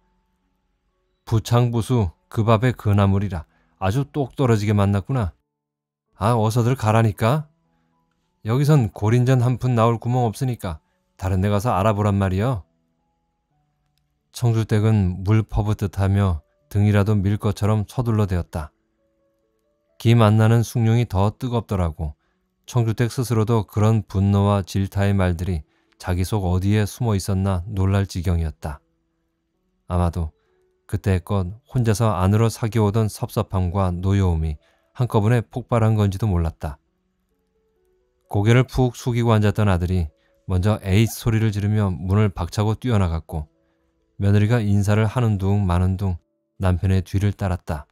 부창부수 그 밥에 그 나물이라 아주 똑 떨어지게 만났구나. 아 어서들 가라니까. 여기선 고린전 한 푼 나올 구멍 없으니까 다른 데 가서 알아보란 말이여. 청주댁은 물 퍼붓듯하며 등이라도 밀 것처럼 서둘러대었다. 기 만나는 숭늉이 더 뜨겁더라고. 청주댁 스스로도 그런 분노와 질타의 말들이 자기 속 어디에 숨어 있었나 놀랄 지경이었다. 아마도 그때껏 혼자서 안으로 사겨오던 섭섭함과 노여움이 한꺼번에 폭발한 건지도 몰랐다. 고개를 푹 숙이고 앉았던 아들이 먼저 에잇 소리를 지르며 문을 박차고 뛰어나갔고 며느리가 인사를 하는 둥 마는 둥 남편의 뒤를 따랐다.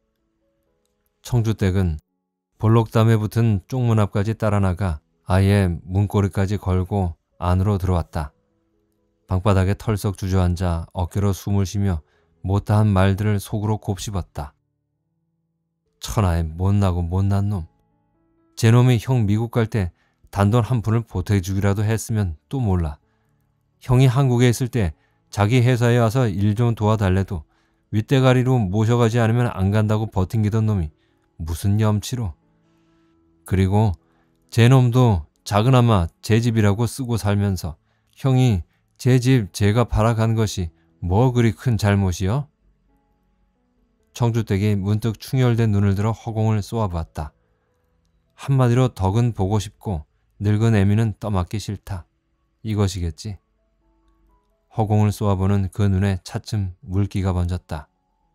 청주댁은 볼록담에 붙은 쪽문 앞까지 따라나가 아예 문고리까지 걸고 안으로 들어왔다. 방바닥에 털썩 주저앉아 어깨로 숨을 쉬며 못다한 말들을 속으로 곱씹었다. 천하에 못나고 못난 놈. 제 놈이 형 미국 갈 때 단돈 한 푼을 보태주기라도 했으면 또 몰라. 형이 한국에 있을 때 자기 회사에 와서 일 좀 도와달래도 윗대가리로 모셔가지 않으면 안 간다고 버팅기던 놈이 무슨 염치로. 그리고 제 놈도 작은아마 제 집이라고 쓰고 살면서 형이 제 집 제가 팔아간 것이 뭐 그리 큰 잘못이여? 청주댁이 문득 충혈된 눈을 들어 허공을 쏘아보았다. 한마디로 덕은 보고 싶고 늙은 애미는 떠맡기 싫다. 이것이겠지. 허공을 쏘아보는 그 눈에 차츰 물기가 번졌다.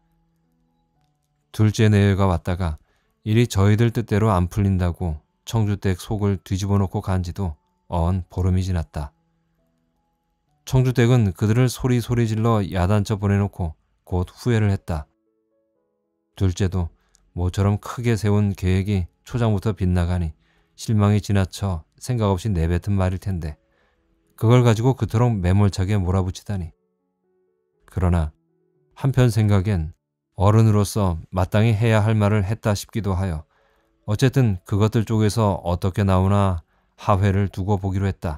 둘째 내외가 왔다가 일이 저희들 뜻대로 안 풀린다고 청주댁 속을 뒤집어 놓고 간 지도 어언 보름이 지났다. 청주댁은 그들을 소리소리 질러 야단쳐 보내놓고 곧 후회를 했다. 둘째도 모처럼 크게 세운 계획이 초장부터 빗나가니 실망이 지나쳐 생각 없이 내뱉은 말일 텐데 그걸 가지고 그토록 매몰차게 몰아붙이다니. 그러나 한편 생각엔 어른으로서 마땅히 해야 할 말을 했다 싶기도 하여 어쨌든 그것들 쪽에서 어떻게 나오나 하회를 두고 보기로 했다.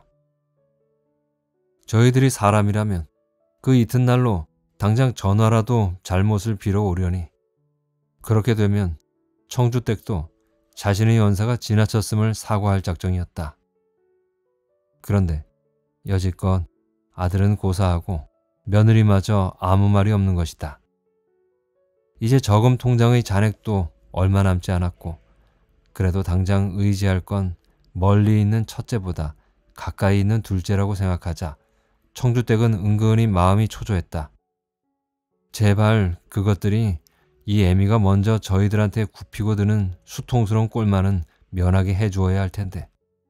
저희들이 사람이라면 그 이튿날로 당장 전화라도 잘못을 빌어오려니 그렇게 되면 청주댁도 자신의 연사가 지나쳤음을 사과할 작정이었다. 그런데 여지껏 아들은 고사하고 며느리마저 아무 말이 없는 것이다. 이제 저금 통장의 잔액도 얼마 남지 않았고 그래도 당장 의지할 건 멀리 있는 첫째보다 가까이 있는 둘째라고 생각하자 청주댁은 은근히 마음이 초조했다. 제발 그것들이 이 애미가 먼저 저희들한테 굽히고 드는 수통스러운 꼴만은 면하게 해주어야 할 텐데.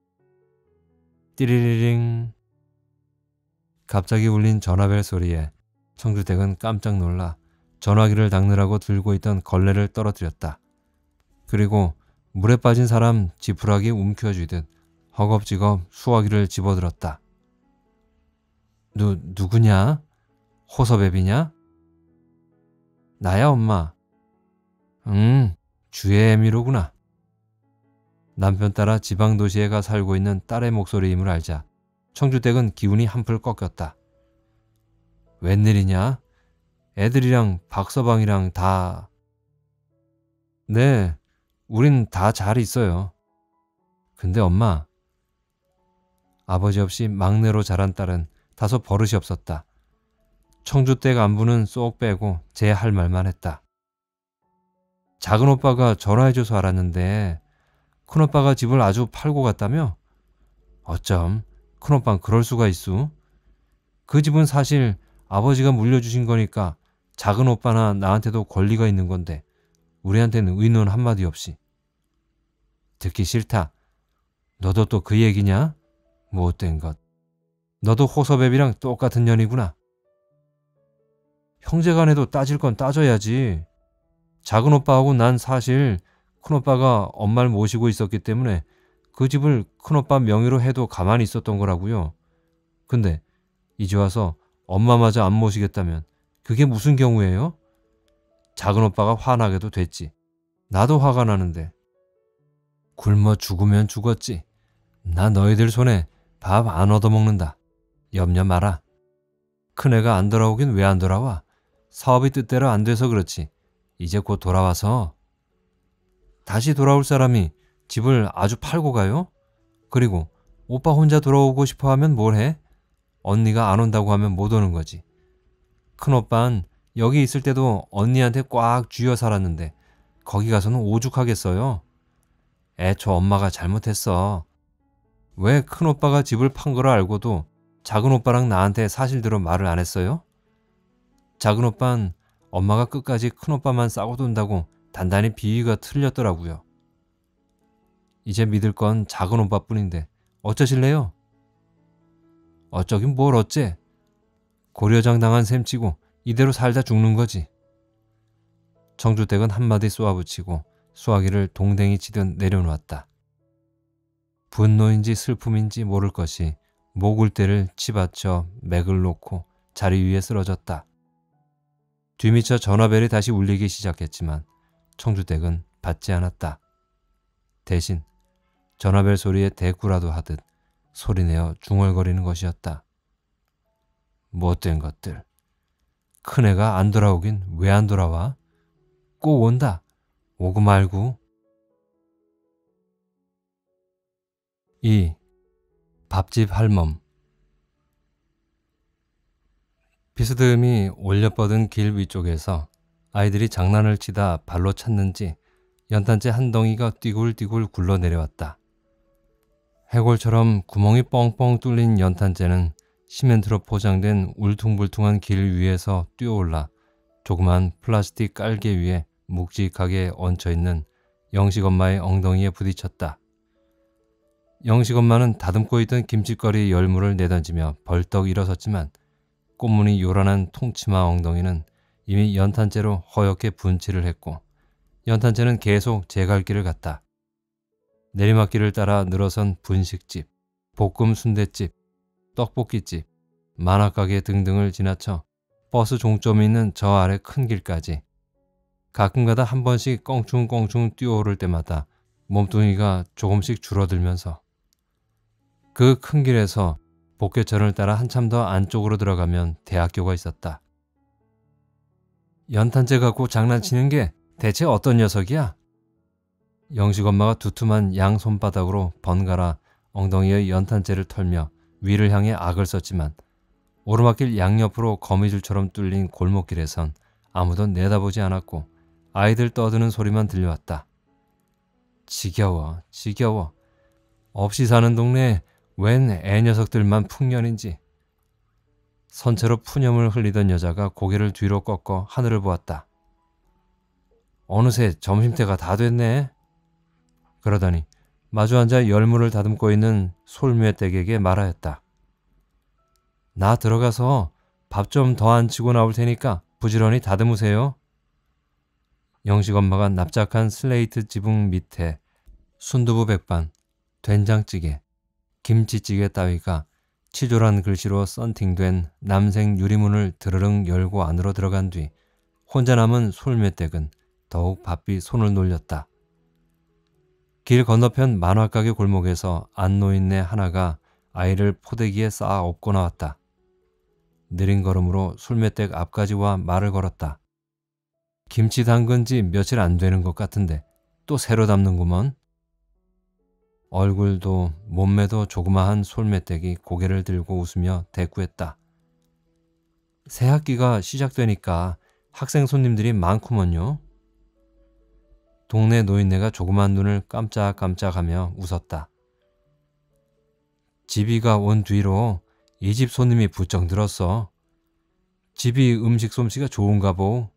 띠리리링. 갑자기 울린 전화벨 소리에 청주댁은 깜짝 놀라 전화기를 닦느라고 들고 있던 걸레를 떨어뜨렸다. 그리고 물에 빠진 사람 지푸라기 움켜쥐듯 허겁지겁 수화기를 집어들었다. 누, 누구냐? 호서베비냐? 나야 엄마. 음, 주의 애미로구나. 남편 따라 지방도시에 가 살고 있는 딸의 목소리임을 알자 청주댁은 기운이 한풀 꺾였다. 웬일이냐? 애들이랑 박서방이랑 다... 네, 우린 다 잘 있어요. 근데 엄마... 아버지 없이 막내로 자란 딸은 다소 버릇이 없었다. 청주댁 안부는 쏙 빼고 제 할 말만 했다. 작은 오빠가 전화해줘서 알았는데 큰오빠가 집을 아주 팔고 갔다며? 어쩜 큰오빠는 그럴 수가 있수? 그 집은 사실 아버지가 물려주신 거니까 작은 오빠나 나한테도 권리가 있는 건데 우리한테는 의논 한마디 없이. 듣기 싫다. 너도 또 그 얘기냐? 못된 것. 너도 호서베비랑 똑같은 년이구나. 형제간에도 따질 건 따져야지. 작은 오빠하고 난 사실 큰오빠가 엄마를 모시고 있었기 때문에 그 집을 큰오빠 명의로 해도 가만히 있었던 거라고요. 근데 이제 와서 엄마마저 안 모시겠다면 그게 무슨 경우예요? 작은 오빠가 화나게도 됐지. 나도 화가 나는데. 굶어 죽으면 죽었지. 나 너희들 손에 밥 안 얻어먹는다. 염려 마라. 큰애가 안 돌아오긴 왜 안 돌아와? 사업이 뜻대로 안 돼서 그렇지. 이제 곧 돌아와서. 다시 돌아올 사람이 집을 아주 팔고 가요? 그리고 오빠 혼자 돌아오고 싶어 하면 뭘 해? 언니가 안 온다고 하면 못 오는 거지. 큰오빠는 여기 있을 때도 언니한테 꽉 쥐어 살았는데 거기 가서는 오죽하겠어요? 애초 엄마가 잘못했어. 왜 큰오빠가 집을 판 걸 알고도 작은 오빠랑 나한테 사실대로 말을 안 했어요? 작은 오빠는 엄마가 끝까지 큰오빠만 싸고 돈다고 단단히 비위가 틀렸더라고요. 이제 믿을 건 작은 오빠뿐인데 어쩌실래요? 어쩌긴 뭘 어째. 고려장 당한 셈치고 이대로 살다 죽는 거지. 청주댁은 한마디 쏘아붙이고 수화기를 동댕이 치듯 내려놓았다. 분노인지 슬픔인지 모를 것이 목울대를 치받쳐 맥을 놓고 자리 위에 쓰러졌다. 뒤미쳐 전화벨이 다시 울리기 시작했지만 청주댁은 받지 않았다. 대신 전화벨 소리에 대꾸라도 하듯 소리내어 중얼거리는 것이었다. 못된 것들. 큰애가 안 돌아오긴 왜 안 돌아와? 꼭 온다. 오고 말고. 이. 밥집 할멈. 비스듬히 올려뻗은 길 위쪽에서 아이들이 장난을 치다 발로 찼는지 연탄재 한 덩이가 띠굴띠굴 굴러내려왔다. 해골처럼 구멍이 뻥뻥 뚫린 연탄재는 시멘트로 포장된 울퉁불퉁한 길 위에서 뛰어올라 조그만 플라스틱 깔개 위에 묵직하게 얹혀있는 영식엄마의 엉덩이에 부딪혔다. 영식엄마는 다듬고 있던 김치거리 열무를 내던지며 벌떡 일어섰지만 꽃무늬 요란한 통치마 엉덩이는 이미 연탄재로 허옇게 분칠을 했고 연탄재는 계속 제 갈 길을 갔다. 내리막길을 따라 늘어선 분식집, 볶음 순댓집, 떡볶이집, 만화가게 등등을 지나쳐 버스 종점이 있는 저 아래 큰 길까지 가끔가다 한 번씩 껑충껑충 뛰어오를 때마다 몸뚱이가 조금씩 줄어들면서 그 큰 길에서 복개천을 따라 한참 더 안쪽으로 들어가면 대학교가 있었다. 연탄재 갖고 장난치는 게 대체 어떤 녀석이야? 영식 엄마가 두툼한 양 손바닥으로 번갈아 엉덩이의 연탄재를 털며 위를 향해 악을 썼지만 오르막길 양옆으로 거미줄처럼 뚫린 골목길에선 아무도 내다보지 않았고 아이들 떠드는 소리만 들려왔다. 지겨워, 지겨워. 없이 사는 동네에 웬 애 녀석들만 풍년인지. 선체로 푸념을 흘리던 여자가 고개를 뒤로 꺾어 하늘을 보았다. 어느새 점심때가 다 됐네. 그러더니 마주 앉아 열무를 다듬고 있는 솔매댁에게 말하였다. 나 들어가서 밥 좀 더 안 치고 나올 테니까 부지런히 다듬으세요. 영식 엄마가 납작한 슬레이트 지붕 밑에 순두부 백반, 된장찌개, 김치찌개 따위가 치졸한 글씨로 썬팅된 남색 유리문을 드르릉 열고 안으로 들어간 뒤 혼자 남은 솔매댁은 더욱 바삐 손을 놀렸다. 길 건너편 만화가게 골목에서 안노인네 하나가 아이를 포대기에 쌓아 업고 나왔다. 느린 걸음으로 솔매댁 앞까지 와 말을 걸었다. 김치 담근 지 며칠 안 되는 것 같은데 또 새로 담는구먼. 얼굴도 몸매도 조그마한 솔매댁이 고개를 들고 웃으며 대꾸했다. 새 학기가 시작되니까 학생 손님들이 많구먼요. 동네 노인네가 조그만 눈을 깜짝깜짝하며 웃었다. 집이가 온 뒤로 이 집 손님이 부쩍 늘었어. 집이 음식 솜씨가 좋은가 보.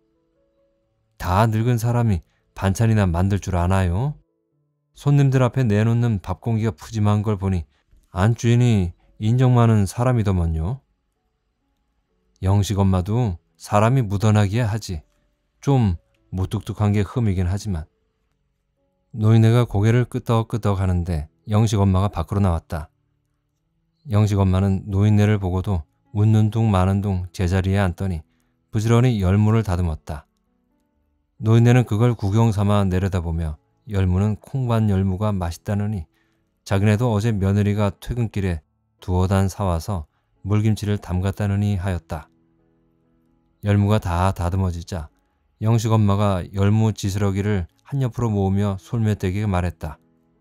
다 늙은 사람이 반찬이나 만들 줄 아나요? 손님들 앞에 내놓는 밥 공기가 푸짐한 걸 보니 안주인이 인정 많은 사람이더먼요. 영식 엄마도 사람이 묻어나기야 하지. 좀 무뚝뚝한 게 흠이긴 하지만. 노인네가 고개를 끄덕끄덕 하는데 영식 엄마가 밖으로 나왔다. 영식 엄마는 노인네를 보고도 웃는 둥 마는 둥 제자리에 앉더니 부지런히 열무를 다듬었다. 노인네는 그걸 구경 삼아 내려다보며 열무는 콩반 열무가 맛있다느니 자기네도 어제 며느리가 퇴근길에 두어 단 사와서 물김치를 담갔다느니 하였다. 열무가 다 다듬어지자 영식 엄마가 열무 지스러기를 한옆으로 모으며 솔매댁에게 말했다.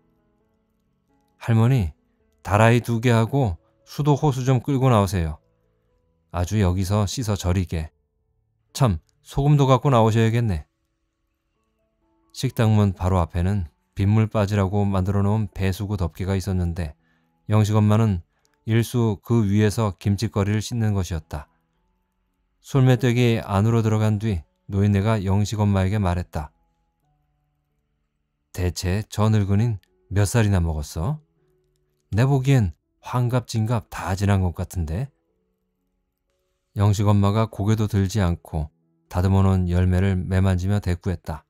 할머니, 다라이 두 개 하고 수도 호수 좀 끌고 나오세요. 아주 여기서 씻어 절이게. 참, 소금도 갖고 나오셔야겠네. 식당문 바로 앞에는 빗물 빠지라고 만들어 놓은 배수구 덮개가 있었는데 영식 엄마는 일수 그 위에서 김치거리를 씻는 것이었다. 솔매댁이 안으로 들어간 뒤 노인네가 영식 엄마에게 말했다. 대체 저 늙은인 몇 살이나 먹었어? 내 보기엔 환갑 진갑 다 지난 것 같은데. 영식 엄마가 고개도 들지 않고 다듬어 놓은 열매를 매만지며 대꾸했다.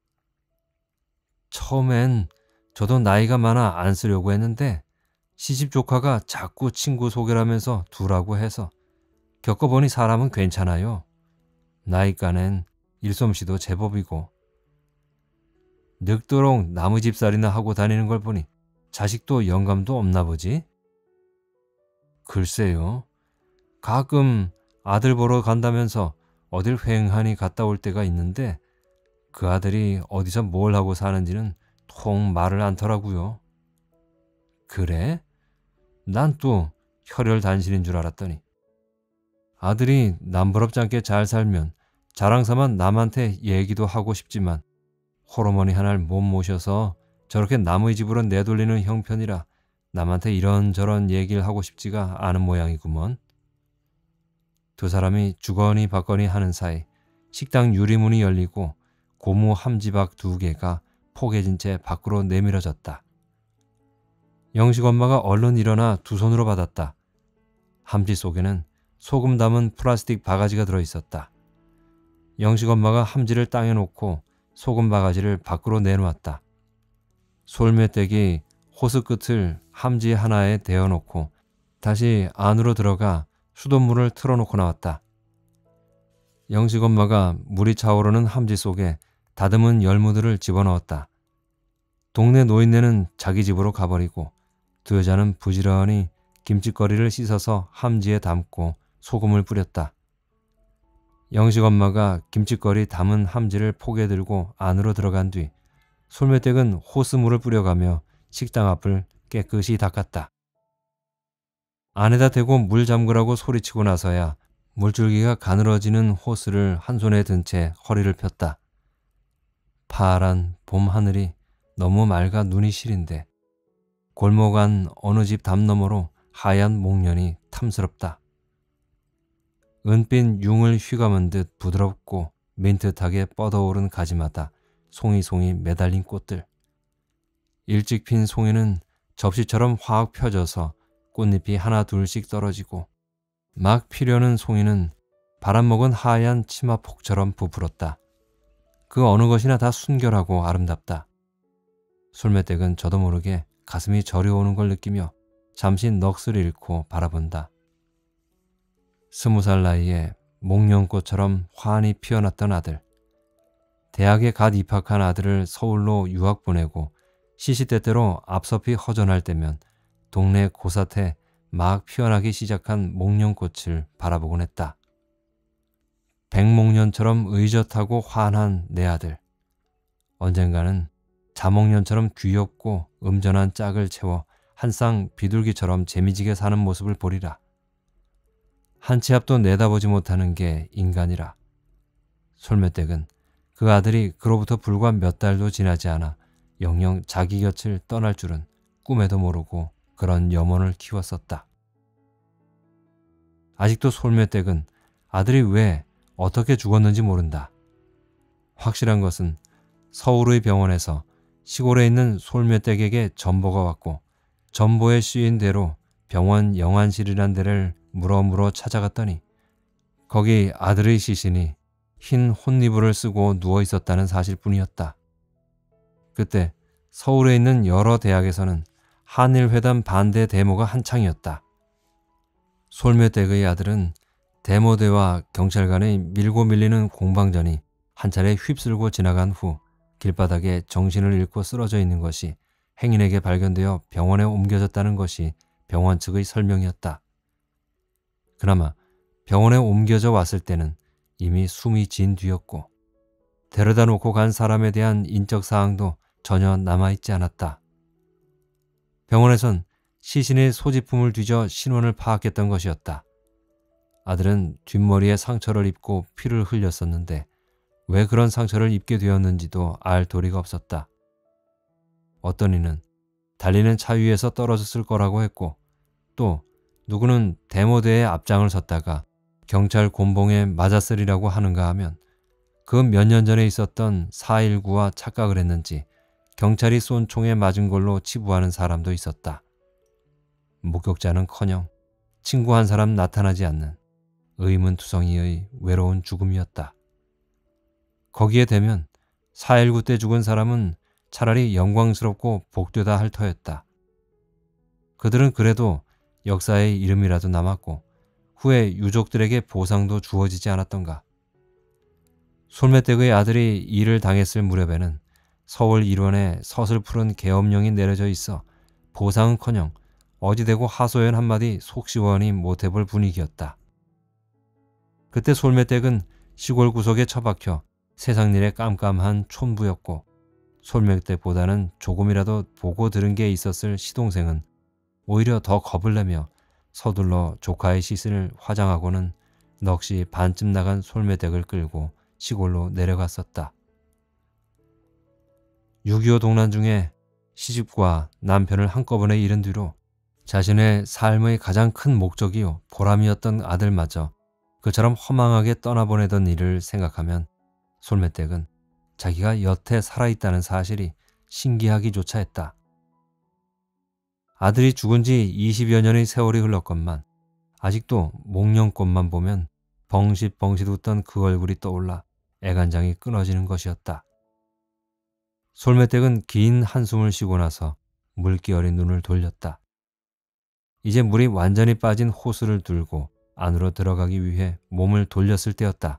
처음엔 저도 나이가 많아 안 쓰려고 했는데 시집 조카가 자꾸 친구 소개라면서 두라고 해서 겪어보니 사람은 괜찮아요. 나이간엔 일솜씨도 제법이고. 늙도록 나무집살이나 하고 다니는 걸 보니 자식도 영감도 없나 보지? 글쎄요. 가끔 아들 보러 간다면서 어딜 휑하니 갔다 올 때가 있는데 그 아들이 어디서 뭘 하고 사는지는 통 말을 않더라고요. 그래? 난 또 혈혈단신인 줄 알았더니. 아들이 남부럽지 않게 잘 살면 자랑삼아 남한테 얘기도 하고 싶지만 홀어머니 하나를 못 모셔서 저렇게 남의 집으로 내돌리는 형편이라 남한테 이런저런 얘기를 하고 싶지가 않은 모양이구먼. 두 사람이 주거니 받거니 하는 사이 식당 유리문이 열리고 고무 함지박 두 개가 포개진 채 밖으로 내밀어졌다. 영식 엄마가 얼른 일어나 두 손으로 받았다. 함지 속에는 소금 담은 플라스틱 바가지가 들어있었다. 영식 엄마가 함지를 땅에 놓고 소금 바가지를 밖으로 내놓았다. 솔매댁이 호스 끝을 함지 하나에 대어놓고 다시 안으로 들어가 수돗물을 틀어놓고 나왔다. 영식 엄마가 물이 차오르는 함지 속에 다듬은 열무들을 집어넣었다. 동네 노인네는 자기 집으로 가버리고 두 여자는 부지런히 김치거리를 씻어서 함지에 담고 소금을 뿌렸다. 영식 엄마가 김치거리 담은 함지를 포개 들고 안으로 들어간 뒤 솔매댁은 호스물을 뿌려가며 식당 앞을 깨끗이 닦았다. 안에다 대고 물 잠그라고 소리치고 나서야 물줄기가 가늘어지는 호스를 한 손에 든 채 허리를 폈다. 파란 봄 하늘이 너무 맑아 눈이 시린데 골목 안 어느 집 담 너머로 하얀 목련이 탐스럽다. 은빛 융을 휘감은 듯 부드럽고 민트하게 뻗어오른 가지마다 송이송이 매달린 꽃들. 일찍 핀 송이는 접시처럼 확 펴져서 꽃잎이 하나 둘씩 떨어지고 막 피려는 송이는 바람 먹은 하얀 치마폭처럼 부풀었다. 그 어느 것이나 다 순결하고 아름답다. 솔매댁은 저도 모르게 가슴이 저려오는 걸 느끼며 잠시 넋을 잃고 바라본다. 스무 살 나이에 목련꽃처럼 환히 피어났던 아들. 대학에 갓 입학한 아들을 서울로 유학 보내고 시시때때로 앞섭이 허전할 때면 동네 고사태 막 피어나기 시작한 목련꽃을 바라보곤 했다. 백목련처럼 의젓하고 환한 내 아들. 언젠가는 자목련처럼 귀엽고 음전한 짝을 채워 한 쌍 비둘기처럼 재미지게 사는 모습을 보리라. 한 치 앞도 내다보지 못하는 게 인간이라. 솔매댁은 그 아들이 그로부터 불과 몇 달도 지나지 않아 영영 자기 곁을 떠날 줄은 꿈에도 모르고 그런 염원을 키웠었다. 아직도 솔매댁은 아들이 왜 어떻게 죽었는지 모른다. 확실한 것은 서울의 병원에서 시골에 있는 솔매댁에게 전보가 왔고 전보에 쓰인 대로 병원 영안실이란 데를 물어물어 찾아갔더니 거기 아들의 시신이 흰 혼니부를 쓰고 누워 있었다는 사실뿐이었다. 그때 서울에 있는 여러 대학에서는 한일회담 반대 데모가 한창이었다. 솔매댁의 아들은 데모대와 경찰 간의 밀고 밀리는 공방전이 한 차례 휩쓸고 지나간 후 길바닥에 정신을 잃고 쓰러져 있는 것이 행인에게 발견되어 병원에 옮겨졌다는 것이 병원 측의 설명이었다. 그나마 병원에 옮겨져 왔을 때는 이미 숨이 진 뒤였고 데려다 놓고 간 사람에 대한 인적 사항도 전혀 남아있지 않았다. 병원에선 시신의 소지품을 뒤져 신원을 파악했던 것이었다. 아들은 뒷머리에 상처를 입고 피를 흘렸었는데 왜 그런 상처를 입게 되었는지도 알 도리가 없었다. 어떤 이는 달리는 차 위에서 떨어졌을 거라고 했고 또 누구는 데모대에 앞장을 섰다가 경찰 곤봉에 맞았으리라고 하는가 하면 그 몇 년 전에 있었던 사 일구와 착각을 했는지 경찰이 쏜 총에 맞은 걸로 치부하는 사람도 있었다. 목격자는커녕 친구 한 사람 나타나지 않는 의문투성이의 외로운 죽음이었다. 거기에 대면 사 일구 때 죽은 사람은 차라리 영광스럽고 복되다 할 터였다. 그들은 그래도 역사의 이름이라도 남았고 후에 유족들에게 보상도 주어지지 않았던가. 솔매댁의 아들이 일을 당했을 무렵에는 서울 일원에 서슬푸른 계엄령이 내려져 있어 보상은커녕 어디 대고 하소연 한마디 속 시원히 못해볼 분위기였다. 그때 솔매댁은 시골 구석에 처박혀 세상 일에 깜깜한 촌부였고 솔매댁보다는 조금이라도 보고 들은 게 있었을 시동생은 오히려 더 겁을 내며 서둘러 조카의 시신을 화장하고는 넋이 반쯤 나간 솔매댁을 끌고 시골로 내려갔었다. 육이오 동란 중에 시집과 남편을 한꺼번에 잃은 뒤로 자신의 삶의 가장 큰 목적이요 보람이었던 아들마저 그처럼 허망하게 떠나보내던 일을 생각하면 솔매댁은 자기가 여태 살아있다는 사실이 신기하기조차 했다. 아들이 죽은 지 이십여 년의 세월이 흘렀건만 아직도 목련꽃만 보면 벙싯벙싯 웃던 그 얼굴이 떠올라 애간장이 끊어지는 것이었다. 솔매댁은 긴 한숨을 쉬고 나서 물기 어린 눈을 돌렸다. 이제 물이 완전히 빠진 호수를 들고 안으로 들어가기 위해 몸을 돌렸을 때였다.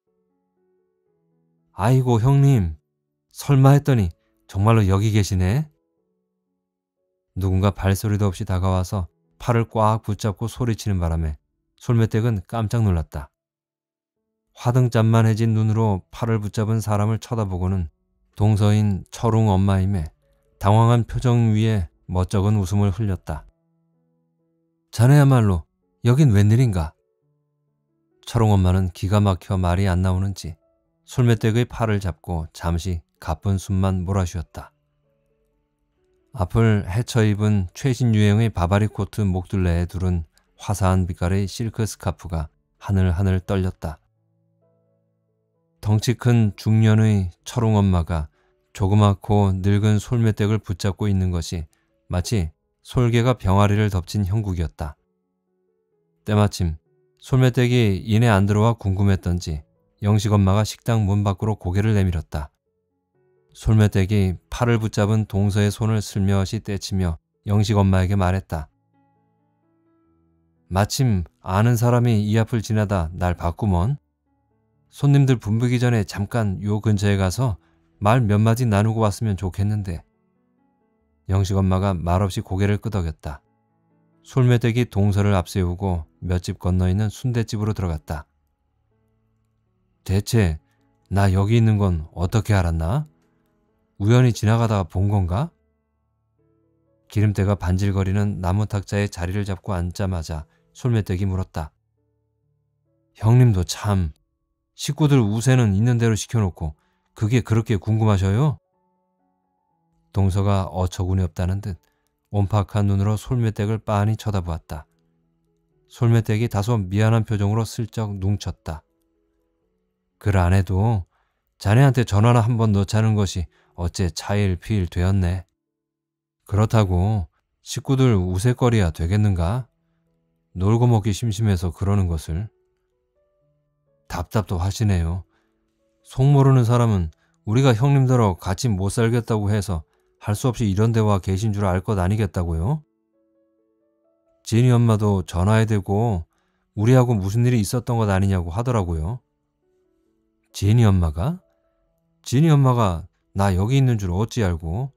아이고 형님, 설마 했더니 정말로 여기 계시네? 누군가 발소리도 없이 다가와서 팔을 꽉 붙잡고 소리치는 바람에 솔매댁은 깜짝 놀랐다. 화등잔만해진 눈으로 팔을 붙잡은 사람을 쳐다보고는 동서인 철웅 엄마임에 당황한 표정 위에 멋쩍은 웃음을 흘렸다. 자네야말로 여긴 웬일인가? 철웅 엄마는 기가 막혀 말이 안 나오는지 솔매댁의 팔을 잡고 잠시 가쁜 숨만 몰아쉬었다. 앞을 헤쳐 입은 최신 유행의 바바리 코트 목둘레에 두른 화사한 빛깔의 실크 스카프가 하늘하늘 떨렸다. 덩치 큰 중년의 철웅 엄마가 조그맣고 늙은 솔매댁을 붙잡고 있는 것이 마치 솔개가 병아리를 덮친 형국이었다. 때마침 솔매댁이 이내 안 들어와 궁금했던지 영식 엄마가 식당 문 밖으로 고개를 내밀었다. 솔매댁이 팔을 붙잡은 동서의 손을 슬며시 떼치며 영식 엄마에게 말했다. 마침 아는 사람이 이 앞을 지나다 날 봤구먼. 손님들 붐비기 전에 잠깐 요 근처에 가서 말 몇 마디 나누고 왔으면 좋겠는데. 영식 엄마가 말없이 고개를 끄덕였다. 솔매댁이 동서를 앞세우고 몇 집 건너 있는 순댓집으로 들어갔다. 대체 나 여기 있는 건 어떻게 알았나? 우연히 지나가다가 본 건가? 기름때가 반질거리는 나무 탁자에 자리를 잡고 앉자마자 솔매댁이 물었다. 형님도 참, 식구들 우세는 있는 대로 시켜놓고 그게 그렇게 궁금하셔요? 동서가 어처구니 없다는 듯 온팍한 눈으로 솔매댁을 빤히 쳐다보았다. 솔매댁이 다소 미안한 표정으로 슬쩍 뭉쳤다. 글 안 해도 자네한테 전화나 한번 넣자는 것이 어째 차일피일 되었네. 그렇다고 식구들 우세거리야 되겠는가? 놀고 먹기 심심해서 그러는 것을. 답답도 하시네요. 속 모르는 사람은 우리가 형님들하고 같이 못 살겠다고 해서 할 수 없이 이런 데 와 계신 줄 알 것 아니겠다고요? 진이 엄마도 전화해 대고 우리하고 무슨 일이 있었던 것 아니냐고 하더라고요. 진이 엄마가? 진이 엄마가 나 여기 있는 줄 어찌 알고?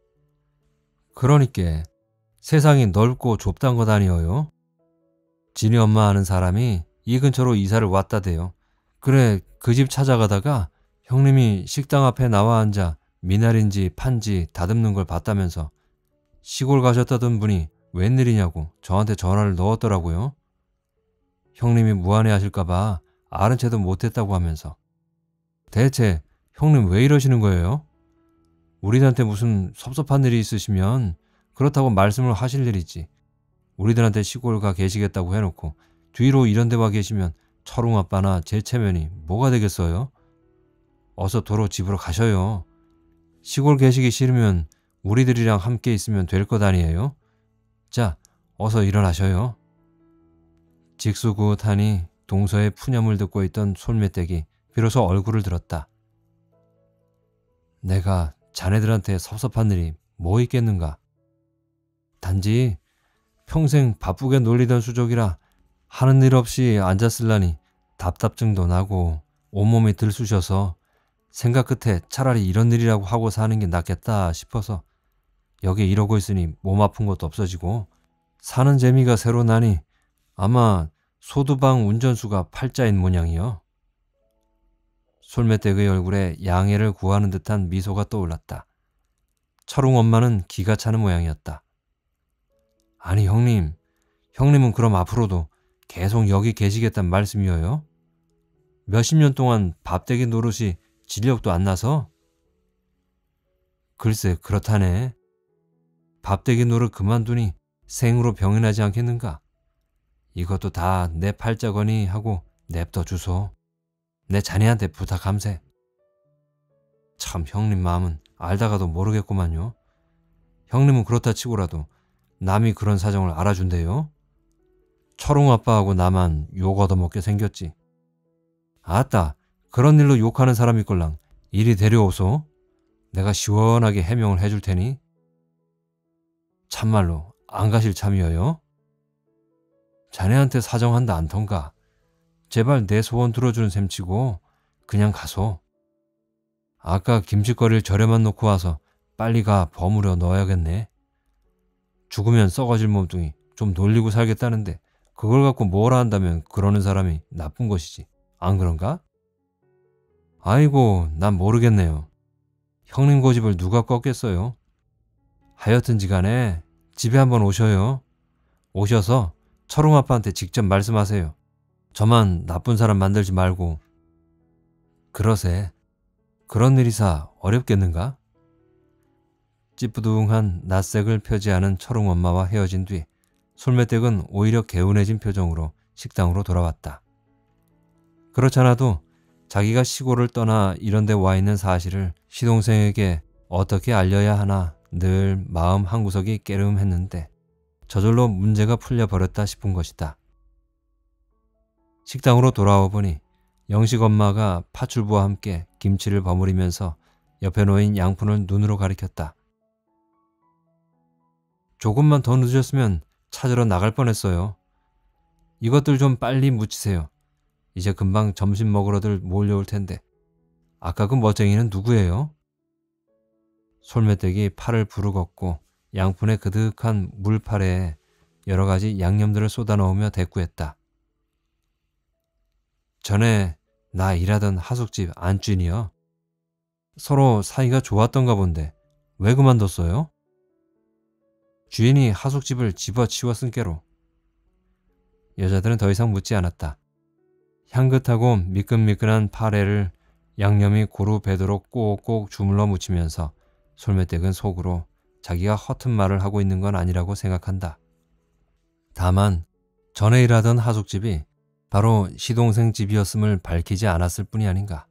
그러니까 세상이 넓고 좁단 것 아니어요? 진이 엄마 아는 사람이 이 근처로 이사를 왔다대요. 그래 그 집 찾아가다가 형님이 식당 앞에 나와 앉아 미나리인지 판지 다듬는 걸 봤다면서 시골 가셨다던 분이 웬일이냐고 저한테 전화를 넣었더라고요. 형님이 무안해 하실까봐 아는 채도 못했다고 하면서. 대체 형님 왜 이러시는 거예요? 우리들한테 무슨 섭섭한 일이 있으시면 그렇다고 말씀을 하실 일이지. 우리들한테 시골 가 계시겠다고 해놓고 뒤로 이런 데 와 계시면 철웅 아빠나 제 체면이 뭐가 되겠어요? 어서 도로 집으로 가셔요. 시골 계시기 싫으면 우리들이랑 함께 있으면 될 것 아니에요? 자, 어서 일어나셔요. 직수구하니 동서의 푸념을 듣고 있던 솔매댁이 비로소 얼굴을 들었다. 내가 자네들한테 섭섭한 일이 뭐 있겠는가? 단지 평생 바쁘게 놀리던 수족이라 하는 일 없이 앉았을라니 답답증도 나고 온몸이 들쑤셔서 생각 끝에 차라리 이런 일이라고 하고 사는 게 낫겠다 싶어서 여기 이러고 있으니 몸 아픈 것도 없어지고 사는 재미가 새로 나니 아마 소두방 운전수가 팔자인 모양이요. 솔매댁의 얼굴에 양해를 구하는 듯한 미소가 떠올랐다. 철웅 엄마는 기가 차는 모양이었다. 아니 형님, 형님은 그럼 앞으로도 계속 여기 계시겠단 말씀이어요? 몇십 년 동안 밥대기 노릇이 진력도 안 나서? 글쎄 그렇다네. 밥대기 노릇 그만두니 생으로 병이 나지 않겠는가? 이것도 다 내 팔자거니 하고 냅둬 주소. 내 자네한테 부탁함세. 참 형님 마음은 알다가도 모르겠구만요. 형님은 그렇다 치고라도 남이 그런 사정을 알아준대요. 철웅 아빠하고 나만 욕 얻어먹게 생겼지. 아따, 그런 일로 욕하는 사람 있걸랑 이리 데려오소. 내가 시원하게 해명을 해줄 테니. 참말로 안 가실 참이어요? 자네한테 사정한다 않던가. 제발 내 소원 들어주는 셈치고 그냥 가소. 아까 김치거리를 절여만 놓고 와서 빨리 가 버무려 넣어야겠네. 죽으면 썩어질 몸뚱이 좀 놀리고 살겠다는데 그걸 갖고 뭐라 한다면 그러는 사람이 나쁜 것이지. 안 그런가? 아이고 난 모르겠네요. 형님 고집을 누가 꺾겠어요. 하여튼지 간에 집에 한번 오셔요. 오셔서 철웅 아빠한테 직접 말씀하세요. 저만 나쁜 사람 만들지 말고. 그러세. 그런 일이사 어렵겠는가? 찌뿌둥한 낯색을 펴지 않은 철웅 엄마와 헤어진 뒤 솔매댁은 오히려 개운해진 표정으로 식당으로 돌아왔다. 그렇잖아도 자기가 시골을 떠나 이런 데 와 있는 사실을 시동생에게 어떻게 알려야 하나 늘 마음 한구석이 깨름했는데 저절로 문제가 풀려버렸다 싶은 것이다. 식당으로 돌아와 보니 영식 엄마가 파출부와 함께 김치를 버무리면서 옆에 놓인 양푼을 눈으로 가리켰다. 조금만 더 늦었으면 찾으러 나갈 뻔했어요. 이것들 좀 빨리 무치세요. 이제 금방 점심 먹으러들 몰려올 텐데. 아까 그 멋쟁이는 누구예요? 솔매댁이 팔을 부르걷고 양푼의 그득한 물파래에 여러 가지 양념들을 쏟아 넣으며 대꾸했다. 전에 나 일하던 하숙집 안주인이요. 서로 사이가 좋았던가 본데 왜 그만뒀어요? 주인이 하숙집을 집어치웠은께로. 여자들은 더 이상 묻지 않았다. 향긋하고 미끈미끈한 파래를 양념이 고루 배도록 꼭꼭 주물러 묻히면서 솔매댁은 속으로 자기가 허튼 말을 하고 있는 건 아니라고 생각한다. 다만 전에 일하던 하숙집이 바로 시동생 집이었음을 밝히지 않았을 뿐이 아닌가.